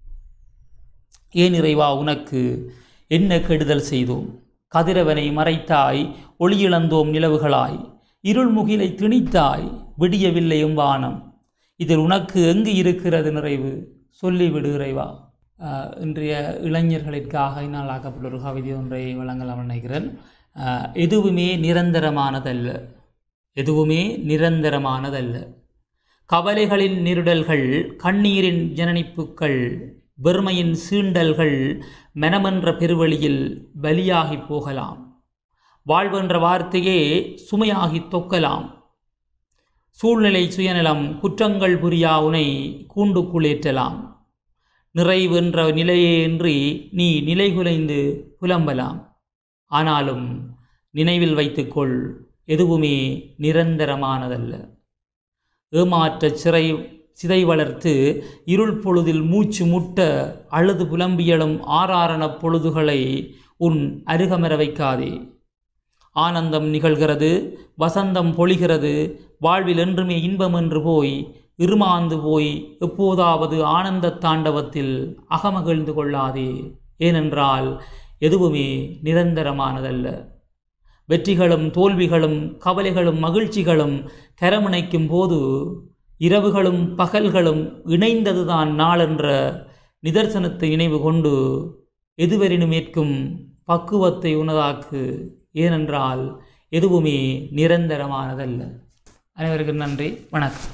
ஏன் இறைவா உனக்கு என்ன கெடுதல் செய்தோம். கதிரவனை மறைத்தாய், ஒளியிழந்தோம் நிலவுகளாய். இருள் முகிலை திணித்தாய், விடியவில்லை எம்பானம். இதில் உனக்கு எங்கு இருக்கிறது நிறைவு, சொல்லிவிடு இறைவா. இன்றைய இளைஞர்களுக்காக என்னால் ஆக்கப்பட்ட ஒரு கவிதை ஒன்றை வழங்கலாம் நினைக்கிறேன். எதுவுமே நிரந்தரமானதல்ல, எதுவுமே நிரந்தரமானதல்ல. கவலைகளின் நெருடல்கள், கண்ணீரின் ஜனனிப்புக்கள், வெறுமையின் சீண்டல்கள் மனமென்ற பெருவழியில் பலியாகி போகலாம். வாழ்வென்ற வார்த்தையே சுமையாகி தொக்கலாம். சூழ்நிலை சுயநலம் குற்றங்கள் புரியா உனை கூண்டுக்குள்ளேற்றலாம். நிறைவென்ற நிலையே இன்றி நீ நிலைகுலைந்து புலம்பலாம். ஆனாலும் நினைவில் வைத்துக்கொள், எதுவுமே நிரந்தரமானதல்ல. ஏமாற்ற சிறை சிதை வளர்த்து இருள் பொழுதில் மூச்சு முட்ட அழுது புலம்பியலும் ஆறாரண பொழுதுகளை உன் அருகமர வைக்காதே. ஆனந்தம் நிகழ்கிறது, வசந்தம் பொழிகிறது, வாழ்வில் என்றுமே இன்பம் என்று போய் இருமாந்து போய் எப்போதாவது ஆனந்த தாண்டவத்தில் அகமகிழ்ந்து கொள்ளாதே. ஏனென்றால் எதுவுமே நிரந்தரமானதல்ல. வெற்றிகளும் தோல்விகளும் கவலைகளும் மகிழ்ச்சிகளும் கரமுனைக்கும் போது இரவுகளும் பகல்களும் இணைந்ததுதான் நாளென்ற நிதர்சனத்தை நினைவு கொண்டு எதுவரினும் ஏற்கும் பக்குவத்தை உனதாக்கு. ஏனென்றால் எதுவுமே நிரந்தரமானதல்ல. அனைவருக்கும் நன்றி, வணக்கம்.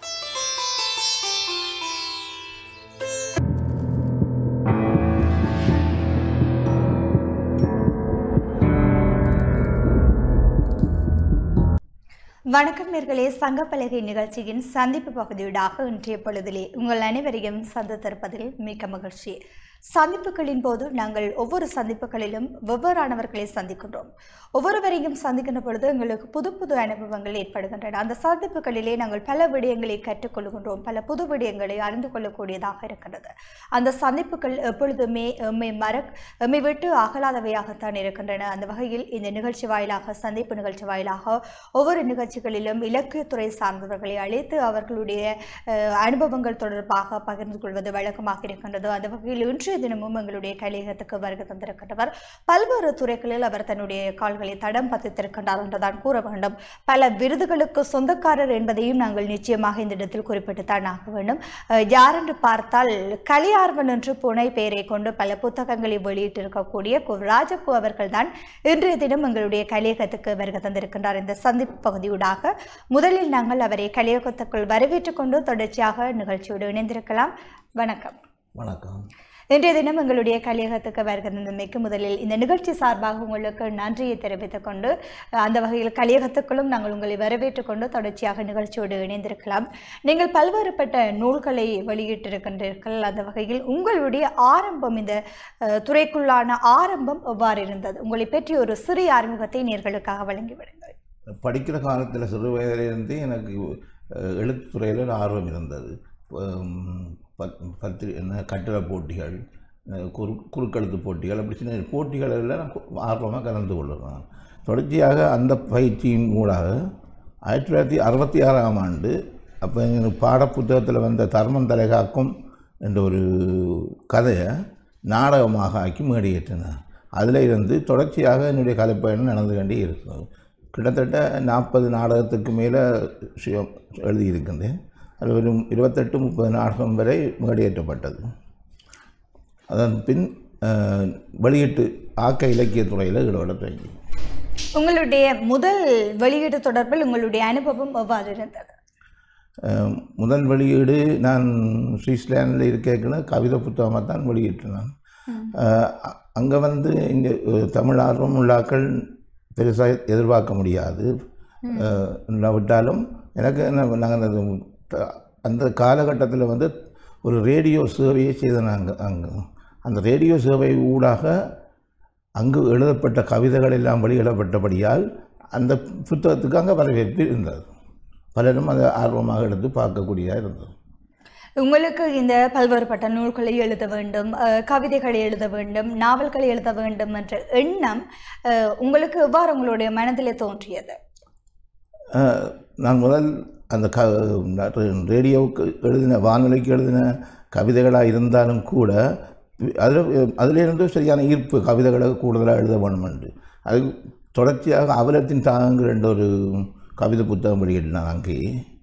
வணக்கம் நேர்களே, சங்க பலகை நிகழ்ச்சியின் சந்திப்பு பகுதியூடாக இன்றைய பொழுதிலே உங்கள் அனைவரையும் சந்தித்திருப்பதில் மிக்க மகிழ்ச்சி. சந்திப்புகளின் போது நாங்கள் ஒவ்வொரு சந்திப்புகளிலும் வெவ்வேறானவர்களை சந்திக்கின்றோம். ஒவ்வொருவரையும் சந்திக்கின்ற பொழுது எங்களுக்கு புது புது அனுபவங்கள் ஏற்படுகின்றன. அந்த சந்திப்புகளிலே நாங்கள் பல விடயங்களை கற்றுக்கொள்கின்றோம், பல புது விடயங்களை அறிந்து கொள்ளக்கூடியதாக இருக்கின்றது. அந்த சந்திப்புகள் எப்பொழுதுமே எம்மை மற எம்மை விட்டு அகலாதவையாகத்தான் இருக்கின்றன. அந்த வகையில் இந்த நிகழ்ச்சி வாயிலாக, சந்திப்பு நிகழ்ச்சி வாயிலாக ஒவ்வொரு நிகழ்ச்சிகளிலும் இலக்கியத்துறை சார்ந்தவர்களை அழைத்து அவர்களுடைய அனுபவங்கள் தொடர்பாக பகிர்ந்து கொள்வது வழக்கமாக இருக்கின்றது. அந்த வகையில் இன்று இன்றைய தினமும் எங்களுடைய கலையகத்துக்கு வருகை தந்திருக்கின்றவர் பல்வேறு துறைகளில் அவர் தன்னுடைய கால்களை தடம் பதித்திருக்கின்றார் என்றுதான் கூற வேண்டும். பல விருதுகளுக்கு சொந்தக்காரர் என்பதையும் நாங்கள் நிச்சயமாக இந்த இடத்தில் குறிப்பிட்டுத்தான் ஆக வேண்டும். யாரென்று பார்த்தால் கலையார்வன் என்று புனை பெயரை கொண்டு பல புத்தகங்களை வெளியிட்டிருக்கக்கூடிய கு ராஜப்பு அவர்கள்தான் இன்றைய தினம் எங்களுடைய கலையகத்துக்கு வருகை தந்திருக்கின்றார். இந்த சந்திப்பு பகுதியூடாக முதலில் நாங்கள் அவரை கலையகத்துக்குள் வரவேற்றுக் கொண்டு தொடர்ச்சியாக நிகழ்ச்சியோடு இணைந்திருக்கலாம். வணக்கம். வணக்கம். இன்றைய தினம் எங்களுடைய கலையகத்துக்கு வருகை தந்தமைக்கு முதலில் இந்த நிகழ்ச்சி சார்பாக உங்களுக்கு நன்றியை தெரிவித்துக் கொண்டு அந்த வகையில் கலையகத்துக்குள்ளும் நாங்கள் உங்களை வரவேற்றுக் கொண்டு தொடர்ச்சியாக நிகழ்ச்சியோடு இணைந்திருக்கலாம். நீங்கள் பல்வேறுபட்ட நூல்களை வெளியிட்டிருக்கின்றீர்கள். அந்த வகையில் உங்களுடைய ஆரம்பம், இந்த துறைக்குள்ளான ஆரம்பம் எவ்வாறு இருந்தது? உங்களை பற்றி ஒரு சிறிய அறிமுகத்தை நேர்களுக்காக வழங்கிவிடுங்கள். படிக்கிற காலத்தில் சிறு வயதிலிருந்தே எனக்கு எழுத்துத்துறையில் ஆர்வம் இருந்தது. பத்திரி என்ன கட்டிட போட்டிகள், குறு குறுக்கெழுத்து போட்டிகள், அப்படி சின்ன போட்டிகளில் நான் ஆர்வமாக கலந்து கொள்ளுறேன். தொடர்ச்சியாக அந்த பயிற்சியின் மூலமாக ஆயிரத்தி தொள்ளாயிரத்தி அறுபத்தி ஆறாம் ஆண்டு அப்போ எங்கள் பாடப்புத்தகத்தில் வந்த தர்மம் தலைகாக்கும் என்ற ஒரு கதையை நாடகமாக ஆக்கி மேடியேற்றினேன். அதில் இருந்து தொடர்ச்சியாக என்னுடைய கலைப்பயணம் நடந்து கொண்டே இருக்கிறது. கிட்டத்தட்ட நாற்பது நாடகத்துக்கு மேலே எழுதியிருக்கின்றேன். அது ஒரு இருபத்தெட்டு முப்பது நாடகம் வரை மேடையேற்றப்பட்டது. அதன் பின் வெளியீட்டு ஆக்க இலக்கிய துறையில் ஈடுபட தொடங்கி. உங்களுடைய முதல் வெளியீடு தொடர்பில் உங்களுடைய அனுபவம் எவ்வாறு இருந்தது? முதல் வெளியீடு நான் ஸ்ரீஸ்லாண்டில் இருக்கிற கவிதை புத்தகமாக தான் வெளியிட்டினேன். அங்கே வந்து இங்கே தமிழ் ஆர்வம் உள்ளாக்கள் பெருசாக எதிர்பார்க்க முடியாது. விட்டாலும் எனக்கு என்ன, நாங்கள் அந்த காலகட்டத்தில் வந்து ஒரு ரேடியோ சேவையை செய்தனாங்க. அங்கே அந்த ரேடியோ சேவை ஊடாக அங்கு எழுதப்பட்ட கவிதைகள் எல்லாம் வெளியிடப்பட்டபடியால் அந்த புத்தகத்துக்கு அங்கே வரவேற்பு இருந்தது. பலரும் அதை ஆர்வமாக எடுத்து பார்க்கக்கூடியதாக இருந்தது. உங்களுக்கு இந்த பல்வேறுபட்ட நூல்களை எழுத வேண்டும், கவிதைகளை எழுத வேண்டும், நாவல்களை எழுத வேண்டும் என்ற எண்ணம் உங்களுக்கு எவ்வாறு உங்களுடைய மனதிலே தோன்றியது? நான் முதல் அந்த க ரேடியோவுக்கு எழுதின, வானொலிக்கு எழுதின கவிதைகளாக இருந்தாலும் கூட அதில் அதிலிருந்து சரியான ஈர்ப்பு, கவிதைகளை கூடுதலாக எழுத வேண்டும் என்று அது தொடர்ச்சியாக அவலத்தின் தாகங்கள் என்ற ஒரு கவிதை புத்தகம் வெளியிட்டான். அங்கே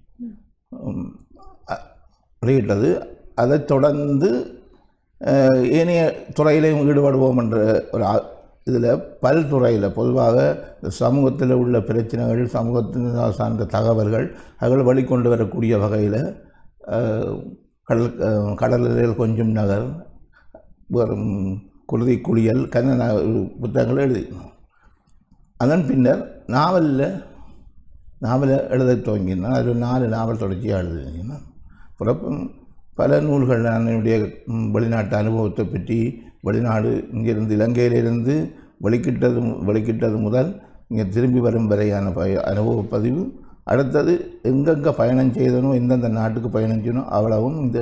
வெளியிட்டது. அதை தொடர்ந்து ஏனைய துறையிலையும் ஈடுபடுவோம் என்ற ஒரு இதில் பல்துறையில் பொதுவாக சமூகத்தில் உள்ள பிரச்சனைகள், சமூகத்தின் சார்ந்த தகவல்கள் அதில் வெளிக்கொண்டு வரக்கூடிய வகையில் கடல் கடலில் கொஞ்சம் நகர், வெறும் குருதி குளியல், கண்ண புத்தகங்கள் எழுதினோம். அதன் பின்னர் நாவலில் நாவலை எழுத துவங்கினேன். அதில் நாலு நாவல் தொடர்ச்சியாக எழுதினேன். பிறப்பும் பல நூல்கள் நான் என்னுடைய வெளிநாட்டு அனுபவத்தை பற்றி, வெளிநாடு இங்கிருந்து இலங்கையிலிருந்து வெளிக்கிட்டது வெளிக்கிட்டது முதல் இங்கே திரும்பி வரும் வரையான பய அனுபவ பதிவு, அடுத்தது எங்கெங்கே பயணம் செய்தனோ, எந்தெந்த நாட்டுக்கு பயணம் செய்யணும் அவ்வளவும் இந்த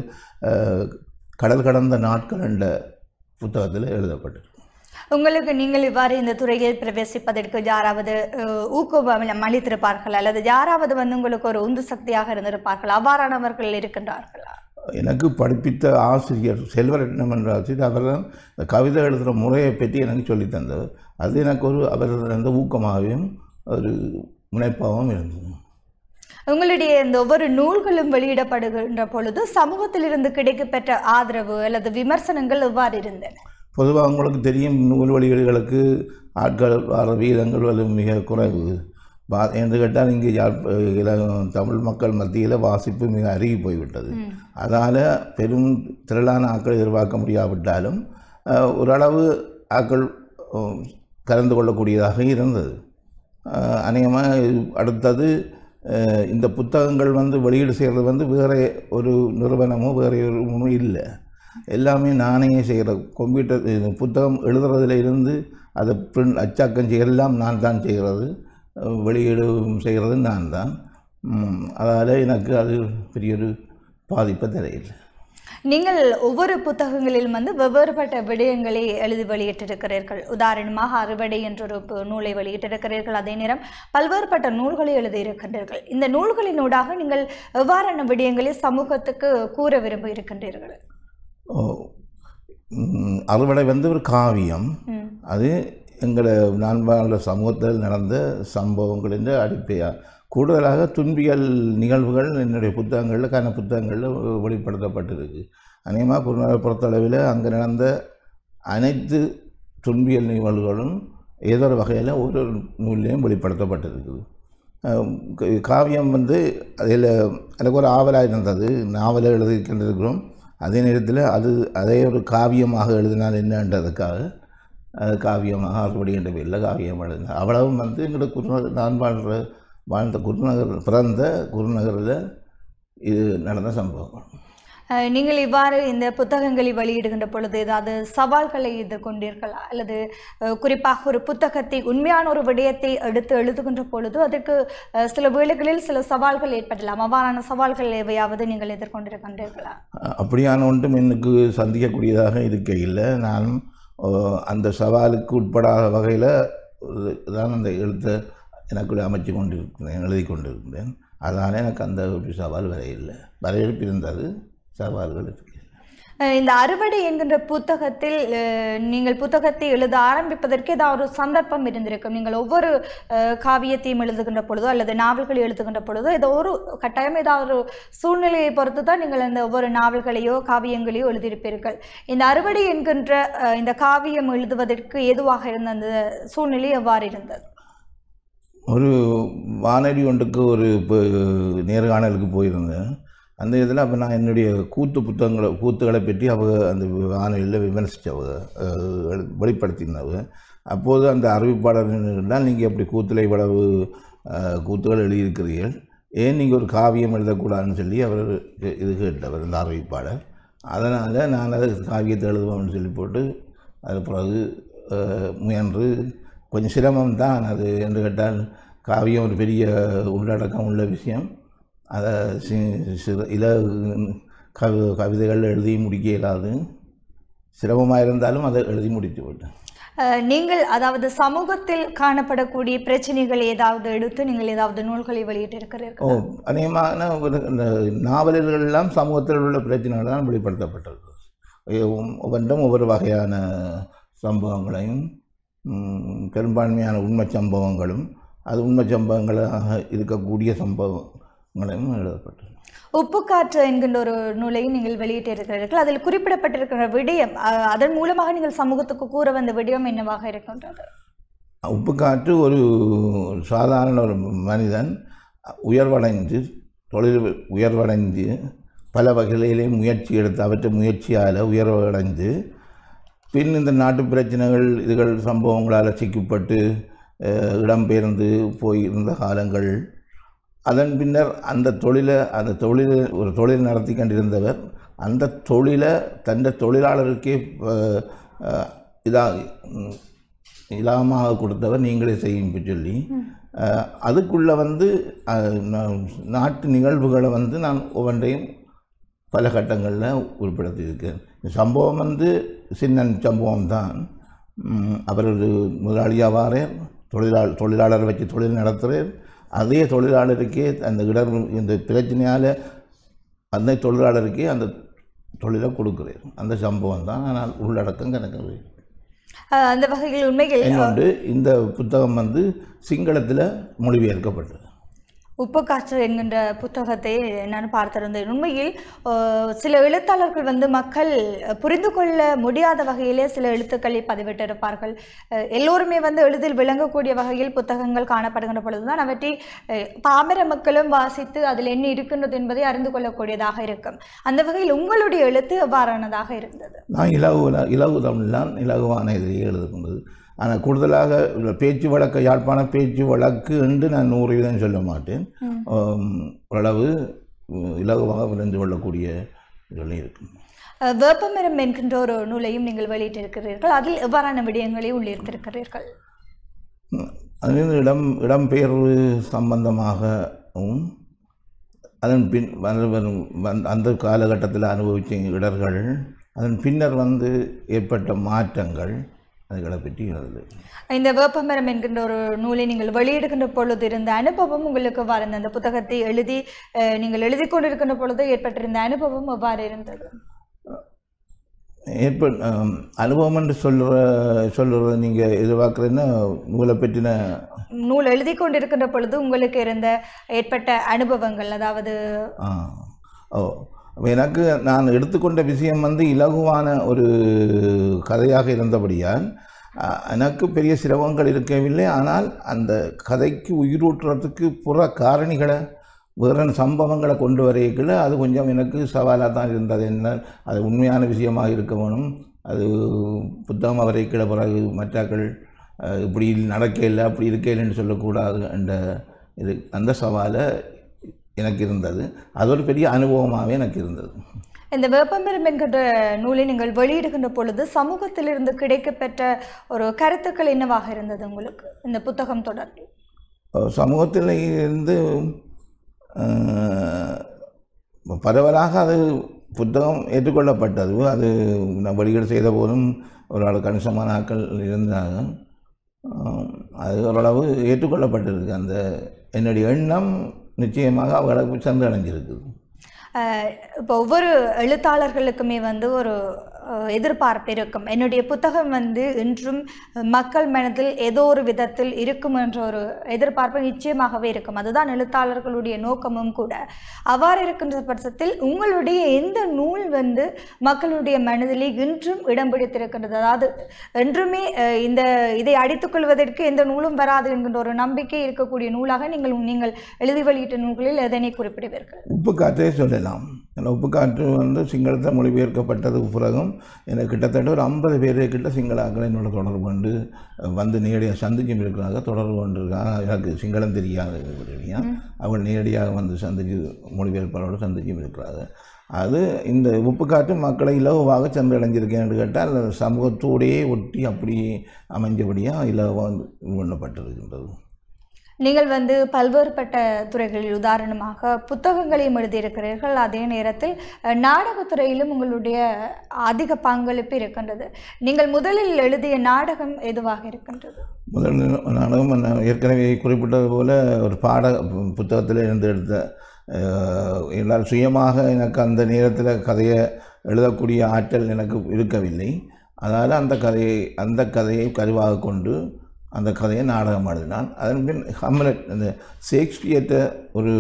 கடல் கடந்த நாட்கள் என்ற புத்தகத்தில் எழுதப்பட்டது. உங்களுக்கு நீங்கள் இவ்வாறு இந்த துறையில் பிரவேசிப்பதற்கு யாராவது ஊக்குவம் அளித்திருப்பார்கள் அல்லது யாராவது வந்து உங்களுக்கு ஒரு உந்து சக்தியாக இருந்திருப்பார்கள்? அவ்வாறானவர்கள் இருக்கின்றார்களா? எனக்கு படிப்பித்த ஆசிரியர் செல்வரட்னம் என்ற ஆசிரியர், அவர் தான் கவிதை எழுதுகிற முறையை பற்றி எனக்கு சொல்லித்தந்தவர். அது எனக்கு ஒரு அவர் அந்த ஊக்கமாகவும் ஒரு முனைப்பாகவும் இருந்தது. உங்களுடைய இந்த ஒவ்வொரு நூல்களும் வெளியிடப்படுகின்ற பொழுது சமூகத்திலிருந்து கிடைக்கப்பெற்ற ஆதரவு அல்லது விமர்சனங்கள் எவ்வாறு இருந்தன? பொதுவாக உங்களுக்கு தெரியும், நூல் வெளியீடுகளுக்கு ஆட்கள் வர வீதங்கள் அது மிக குறைவு. வா என்று கேட்டால் இங்கே யாழ் தமிழ் மக்கள் மத்தியில் வாசிப்பு மிக அருகி போய்விட்டது. அதனால் பெரும் திரளான ஆட்கள் எதிர்பார்க்க முடியாவிட்டாலும் ஓரளவு ஆட்கள் கலந்து கொள்ளக்கூடியதாக இருந்தது. அநேகமாக அடுத்தது இந்த புத்தகங்கள் வந்து வெளியீடு செய்கிறது வந்து வேறு ஒரு நிறுவனமோ வேறு ஒரு இல்லை, எல்லாமே நானே செய்கிற கம்ப்யூட்டர் புத்தகம் எழுதுறதுல இருந்து அதை பிரிண்ட் அச்சாக்கம் செய்யலாம் நான் தான் செய்கிறது, வெளியீடு செய்கிறது நான் தான். அதால் எனக்கு அது பெரிய ஒரு பாதிப்பை தெரியல. நீங்கள் ஒவ்வொரு புத்தகங்களிலும் வந்து வெவ்வேறுபட்ட விடயங்களை எழுதி வெளியிட்டிருக்கிறீர்கள். உதாரணமாக அறுவடை என்ற ஒரு நூலை வெளியிட்டிருக்கிறீர்கள். அதே நேரம் பல்வேறுபட்ட நூல்களை எழுதியிருக்கின்றீர்கள். இந்த நூல்களினூடாக நீங்கள் எவ்வாறான விடயங்களை சமூகத்துக்கு கூற விரும்ப இருக்கின்றீர்கள்? அறுவடை வந்து ஒரு காவியம். அது எங்களை நான் வாழ்ந்த சமூகத்தில் நடந்த சம்பவங்களின் அடிப்படையாக கூடுதலாக துன்பியல் நிகழ்வுகள் என்னுடைய புத்தகங்களில் கன புத்தகங்களில் வெளிப்படுத்தப்பட்டிருக்கு. அநேகமாக குருநகரை பொறுத்தளவில் அங்கே நடந்த அனைத்து துன்பியல் நிகழ்வுகளும் ஏதோ ஒரு வகையில் ஒரு நூல்லையும் வெளிப்படுத்தப்பட்டிருக்குது. காவியம் வந்து அதில் எனக்கு ஒரு ஆவலாக இருந்தது. நாவலை எழுதிக்கின்றிருக்கிறோம், அதே நேரத்தில் அது அதே ஒரு காவியமாக எழுதினால் என்னன்றதுக்காக அது காவியமாக அறுபடி என்ற பேரில் காவியம் எழுதினேன். அவ்வளவும் வந்து எங்களோட குருநகர் நான் வாழ்கிற வாழ்ந்த குருநகர் பிறந்த குருநகரில் இது நடந்த சம்பவம். நீங்கள் இவ்வாறு இந்த புத்தகங்களை வெளியிடுகின்ற பொழுது ஏதாவது சவால்களை எதிர்கொண்டீர்களா? அல்லது குறிப்பாக ஒரு புத்தகத்தை உண்மையான ஒரு விடயத்தை எடுத்து எழுதுகின்ற பொழுது அதற்கு சில வேளைகளில் சில சவால்கள் ஏற்படலாம். அவ்வாறான சவால்கள் எவையாவது நீங்கள் எதிர்கொண்டிருக்கின்றீர்களா? அப்படியான ஒன்றும் எனக்கு சந்திக்கக்கூடியதாக இருக்க இல்லை. நான் அந்த சவாலுக்கு உட்படாத வகையில் தான் அந்த எழுத்தை எனக்குள்ளே அமைச்சு கொண்டிருக்கிறேன், எழுதி கொண்டிருக்கிறேன். அதனால் எனக்கு அந்த ஒரு சவால் வரையில்லை. வரவேற்பு இருந்தது, சவால்கள் இருக்கு. இந்த அறுவடை என்கின்ற புத்தகத்தில் நீங்கள் புத்தகத்தை எழுத ஆரம்பிப்பதற்கு ஏதாவது ஒரு சந்தர்ப்பம் இருந்திருக்கும். நீங்கள் ஒவ்வொரு காவியத்தையும் எழுதுகின்ற பொழுதோ அல்லது நாவல்களை எழுதுகின்ற பொழுதோ ஏதோ ஒரு கட்டாயம் ஏதாவது ஒரு சூழ்நிலையை பொறுத்து தான் நீங்கள் அந்த ஒவ்வொரு நாவல்களையோ காவியங்களையோ எழுதியிருப்பீர்கள். இந்த அறுவடை என்கின்ற இந்த காவியம் எழுதுவதற்கு ஏதுவாக இருந்த அந்த சூழ்நிலை எவ்வாறு இருந்தது? ஒரு வானொலி ஒன்றுக்கு ஒரு நேர்காணலுக்கு போயிருந்தேன். அந்த இதில் அப்போ நான் என்னுடைய கூத்து புத்தகங்களை கூத்துகளை பற்றி அவங்க அந்த வானொலியில் விமர்சித்தவங்க வெளிப்படுத்தினவங்க. அப்போது அந்த அறிவிப்பாளர்கள்னால் நீங்கள் எப்படி கூத்தில் இவ்வளவு கூத்துகள் எழுதியிருக்கிறீர்கள், ஏன் நீங்கள் ஒரு காவியம் எழுதக்கூடாதுன்னு சொல்லி அவர் இது கேட்டவர் இந்த அறிவிப்பாளர். அதனால் நான் அதை காவியத்தை எழுதுவோம்னு சொல்லி போட்டு அது பிறகு முயன்று கொஞ்சம் சிரமம் தான் அது என்று கேட்டால் காவியம் ஒரு பெரிய உள்ளடக்கம் உள்ள விஷயம். அதை சிறு இல கவி கவிதைகள் எழுதி முடிக்க இயலாது, சிரமமாக இருந்தாலும் அதை எழுதி முடித்து விட்டேன். நீங்கள் அதாவது சமூகத்தில் காணப்படக்கூடிய பிரச்சனைகள் ஏதாவது எடுத்து நீங்கள் ஏதாவது நூல்களை வெளியிட்டு இருக்கிறீர்கள்? ஓ, அநேகமான இந்த நாவல்களெல்லாம் சமூகத்தில் உள்ள பிரச்சனைகள் தான் வெளிப்படுத்தப்பட்டிருக்கு. ஒவ்வொன்றும் ஒவ்வொரு வகையான சம்பவங்களையும் பெரும்பான்மையான உண்மை சம்பவங்களும் அது உண்மை சம்பவங்களாக இருக்கக்கூடிய சம்பவங்களையும் எழுதப்பட்டது. உப்புக்காற்று என்கின்ற ஒரு நூலையும் நீங்கள் வெளியிட்டு இருக்கிறீர்கள். அதில் குறிப்பிடப்பட்டிருக்கிற விடயம், அதன் மூலமாக நீங்கள் சமூகத்துக்கு கூற வந்த விடயம் என்னவாக இருக்கின்றது? உப்புக்காற்று ஒரு சாதாரண ஒரு மனிதன் உயர்வடைந்து தொழில் உயர்வடைந்து பல வகையிலே முயற்சி எடுத்து அவற்றை முயற்சியால் உயர்வடைந்து பின் இந்த நாட்டு பிரச்சனைகள் இதுகள் சம்பவங்களால் சிக்கப்பட்டு இடம்பெயர்ந்து போயிருந்த காலங்கள், அதன் பின்னர் அந்த தொழிலை அந்த தொழில் ஒரு தொழில் நடத்தி கொண்டிருந்தவர் அந்த தொழிலை தன் தொழிலாளருக்கே இதாக இலாமாக கொடுத்தவர் நீங்களே செய்யும் சொல்லி அதுக்குள்ளே வந்து நாட்டு நிகழ்வுகளை வந்து நான் ஒவ்வொன்றையும் பல கட்டங்களில் உட்படுத்தியிருக்கேன். சம்பவம் வந்து சின்ன சம்பவம் தான். அவர் முதலாளியாவாரே தொழிலாளர் தொழிலாளரை வச்சு தொழில் நடத்துகிறார். அதே தொழிலாளருக்கே அந்த இடர் இந்த பிரச்சனையால் அந்த தொழிலாளருக்கே அந்த தொழிலை கொடுக்குறார். அந்த சம்பவம் தான் ஆனால் உள்ளடக்கம் கணக்கு. அந்த வகையில் உண்மைகள் இன்னொன்று, இந்த புத்தகம் வந்து சிங்களத்தில் மொழிபெயர்க்கப்பட்டது. உப்புக்காற்று என்கின்ற புத்தகத்தை நான் பார்த்திருந்தேன். உண்மையில் சில எழுத்தாளர்கள் வந்து மக்கள் புரிந்து கொள்ள முடியாத வகையிலே சில எழுத்துக்களை பதிவிட்டிருப்பார்கள். எல்லோருமே வந்து எளிதில் விளங்கக்கூடிய வகையில் புத்தகங்கள் காணப்படுகின்ற பொழுதுதான் அவற்றை பாமர மக்களும் வாசித்து அதில் என்ன இருக்கின்றது என்பதை அறிந்து கொள்ளக்கூடியதாக இருக்கும். அந்த வகையில் உங்களுடைய எழுத்து எவ்வாறானதாக இருந்தது? நான் இலகு இலகு தமிழ்தான் இலகுவான இதிலேயே எழுதுகின்றது. ஆனால் கூடுதலாக பேச்சு வழக்கு யாழ்ப்பாண பேச்சு வழக்கு என்று நான் நூறு வீதம் சொல்ல மாட்டேன். ஓரளவு இலகுவாக விளைந்து கொள்ளக்கூடிய இதெல்லாம் இருக்கும். வேப்பமரம் என்கின்ற ஒரு நூலையும் நீங்கள் வெளியிட்டிருக்கிறீர்கள். அதில் எவ்வாறான விடயங்களை உள்ளிருத்திருக்கிறீர்கள்? அதில் இடம் இடம்பெயர்வு சம்பந்தமாகவும் அதன் பின் அந்த காலகட்டத்தில் அனுபவித்த இடர்கள், அதன் பின்னர் வந்து ஏற்பட்ட மாற்றங்கள், அதுகளை பற்றி எழுது. இந்த வேப்பமரம் என்கின்ற ஒரு நூலை நீங்கள் வெளியிடுகின்ற பொழுது இருந்த அனுபவம் உங்களுக்கு எவ்வாறு இருந்தது? அந்த புத்தகத்தை எழுதி நீங்கள் எழுதி கொண்டிருக்கின்ற பொழுது ஏற்பட்டிருந்த அனுபவம் எவ்வாறு இருந்தது? ஏற்ப அனுபவம் என்று சொல்கிற சொல்கிறது நீங்கள் எதிர்பார்க்குறதுன்னா நூலை பற்றின நூல் எழுதி கொண்டிருக்கின்ற பொழுது உங்களுக்கு இருந்த ஏற்பட்ட அனுபவங்கள், அதாவது ஓ எனக்கு நான் எடுத்துக்கொண்ட விஷயம் வந்து இலகுவான ஒரு கதையாக இருந்தபடியால் எனக்கு பெரிய சிரமங்கள் இருக்கவில்லை. ஆனால் அந்த கதைக்கு உயிரூட்டுறதுக்கு புற காரணிகளை வேறு சம்பவங்களை கொண்டு வரையில அது கொஞ்சம் எனக்கு சவாலாக தான் இருந்தது. என்ன அது உண்மையான விஷயமாக இருக்க வேணும், அது புத்தகம் வரைக்கிற பிறகு மற்றாக்கள் இப்படி நடக்கல அப்படி இருக்கலைன்னு சொல்லக்கூடாது என்ற இது அந்த சவாலை எனக்கு இருந்தது. அது ஒரு பெரிய அனுபவமாகவே எனக்கு இருந்தது. இந்த வேப்பமரம் என்கின்ற நூலை நீங்கள் வெளியிடுகின்ற பொழுது சமூகத்திலிருந்து கிடைக்கப்பெற்ற ஒரு கருத்துக்கள் என்னவாக இருந்தது உங்களுக்கு இந்த புத்தகம் தொடர்பில்? சமூகத்தில் இருந்து பரவலாக அது புத்தகம் ஏற்றுக்கொள்ளப்பட்டது. அது நான் வெளியீடு செய்த போதும் ஒரு ஆள் கணிசமான ஆட்கள் இருந்தாங்க. அது ஓரளவு ஏற்றுக்கொள்ளப்பட்டிருக்கு. அந்த என்னுடைய எண்ணம் நிச்சயமாக அவர்களுக்கு சென்று அடைஞ்சிருக்குது. இப்போ ஒவ்வொரு எழுத்தாளர்களுக்குமே வந்து ஒரு எதிர்பார்ப்பு இருக்கும். என்னுடைய புத்தகம் வந்து இன்றும் மக்கள் மனதில் ஏதோ ஒரு விதத்தில் இருக்கும் என்ற ஒரு எதிர்பார்ப்பு நிச்சயமாகவே இருக்கும். அதுதான் எழுத்தாளர்களுடைய நோக்கமும் கூட. அவ்வாறு இருக்கின்ற பட்சத்தில் உங்களுடைய எந்த நூல் வந்து மக்களுடைய மனதிலே இன்றும் இடம் பிடித்திருக்கின்றது? அதாவது என்றுமே இந்த இதை அடித்துக்கொள்வதற்கு எந்த நூலும் வராது என்கின்ற ஒரு நம்பிக்கை இருக்கக்கூடிய நூலாக நீங்கள் நீங்கள் எழுதி வெளியிட்ட நூல்களில் எதனை குறிப்பிடுவீர்கள்? உப்பு காற்றே சொல்லலாம். உப்பு காற்று வந்து சிங்களத்தில் மொழிபெயர்க்கப்பட்டது பிறகும் எனக்கு கிட்டத்தட்ட ஒரு ஐம்பது பேரே கிட்ட சிங்களாக்கள் என்னோட தொடர்பு கொண்டு வந்து நேரடியாக சந்திச்சும் இருக்கிறாங்க, தொடர்பு கொண்டிருக்காங்க. எனக்கு சிங்களம் தெரியாது அவங்க நேரடியாக வந்து சந்திச்சு மொழிபெயர்ப்பாளரோடு சந்திச்சும் இருக்கிறாங்க. அது இந்த உப்பு காற்று மக்களை இலவாக சென்றடைஞ்சிருக்கேன்னு கேட்டால் சமூகத்தோடையே ஒட்டி அப்படியே அமைஞ்சபடியாக இலவாக பண்ணப்பட்டிருக்கின்றது. நீங்கள் வந்து பல்வேறுபட்ட துறைகளில் உதாரணமாக புத்தகங்களையும் எழுதியிருக்கிறீர்கள், அதே நேரத்தில் நாடகத்துறையிலும் உங்களுடைய அதிக பங்களிப்பு இருக்கின்றது. நீங்கள் முதலில் எழுதிய நாடகம் எதுவாக இருக்கின்றது? முதல் நாடகம் ஏற்கனவே குறிப்பிட்டது போல் ஒரு பாட புத்தகத்தில் இருந்து எடுத்த என்னால் சுயமாக எனக்கு அந்த நேரத்தில் கதையை எழுதக்கூடிய ஆற்றல் எனக்கு இருக்கவில்லை. அதனால் அந்த கதையை அந்த கதையை கருவாக கொண்டு அந்த கதையை நாடகம் எழுதினான். அதன் பின் ஹம்லெட் அந்த ஷேக்ஸ்பியர்ட்ட ஒரு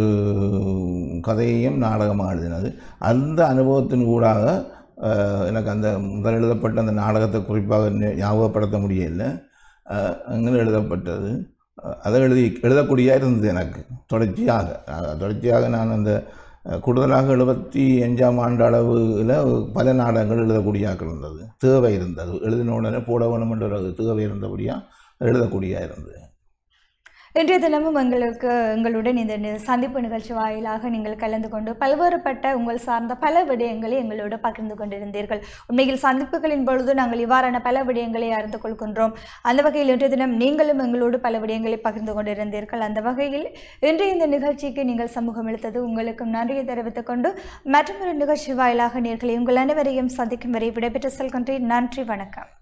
கதையையும் நாடகமாக எழுதினது. அந்த அனுபவத்தின் ஊடாக எனக்கு அந்த முதல் எழுதப்பட்ட அந்த நாடகத்தை குறிப்பாக ஞாபகப்படுத்த முடியலை. அங்கே எழுதப்பட்டது அதை எழுதி எழுதக்கூடிய இருந்தது எனக்கு தொடர்ச்சியாக தொடர்ச்சியாக நான் அந்த கூடுதலாக எழுபத்தி அஞ்சாம் ஆண்டு அளவில் பல நாடகங்கள் எழுதக்கூடிய இருந்தது, தேவை இருந்தது. எழுதின உடனே போட வேணும் என்ற ஒரு தேவை இருந்தபடியாக எழுதக்கூடிய இருந்தது. இன்றைய தினமும் எங்களுக்கு எங்களுடன் இந்த சந்திப்பு நிகழ்ச்சி வாயிலாக நீங்கள் கலந்து கொண்டு பல்வேறுபட்ட உங்கள் சார்ந்த பல விடயங்களை எங்களோடு பகிர்ந்து கொண்டிருந்தீர்கள். உண்மையில் சந்திப்புகளின் பொழுது நாங்கள் இவ்வாறான பல விடயங்களை அறிந்து கொள்கின்றோம். அந்த வகையில் இன்றைய தினம் நீங்களும் எங்களோடு பல விடயங்களை பகிர்ந்து கொண்டிருந்தீர்கள். அந்த வகையில் இன்றைய இந்த நிகழ்ச்சிக்கு நீங்கள் சமூகம் அளித்தது உங்களுக்கும் நன்றியை தெரிவித்துக் கொண்டு மற்றொரு நிகழ்ச்சி வாயிலாக நேர்களை உங்கள் அனைவரையும் சந்திக்கும் வரை விடைபெற்று செல்கின்றேன். நன்றி, வணக்கம்.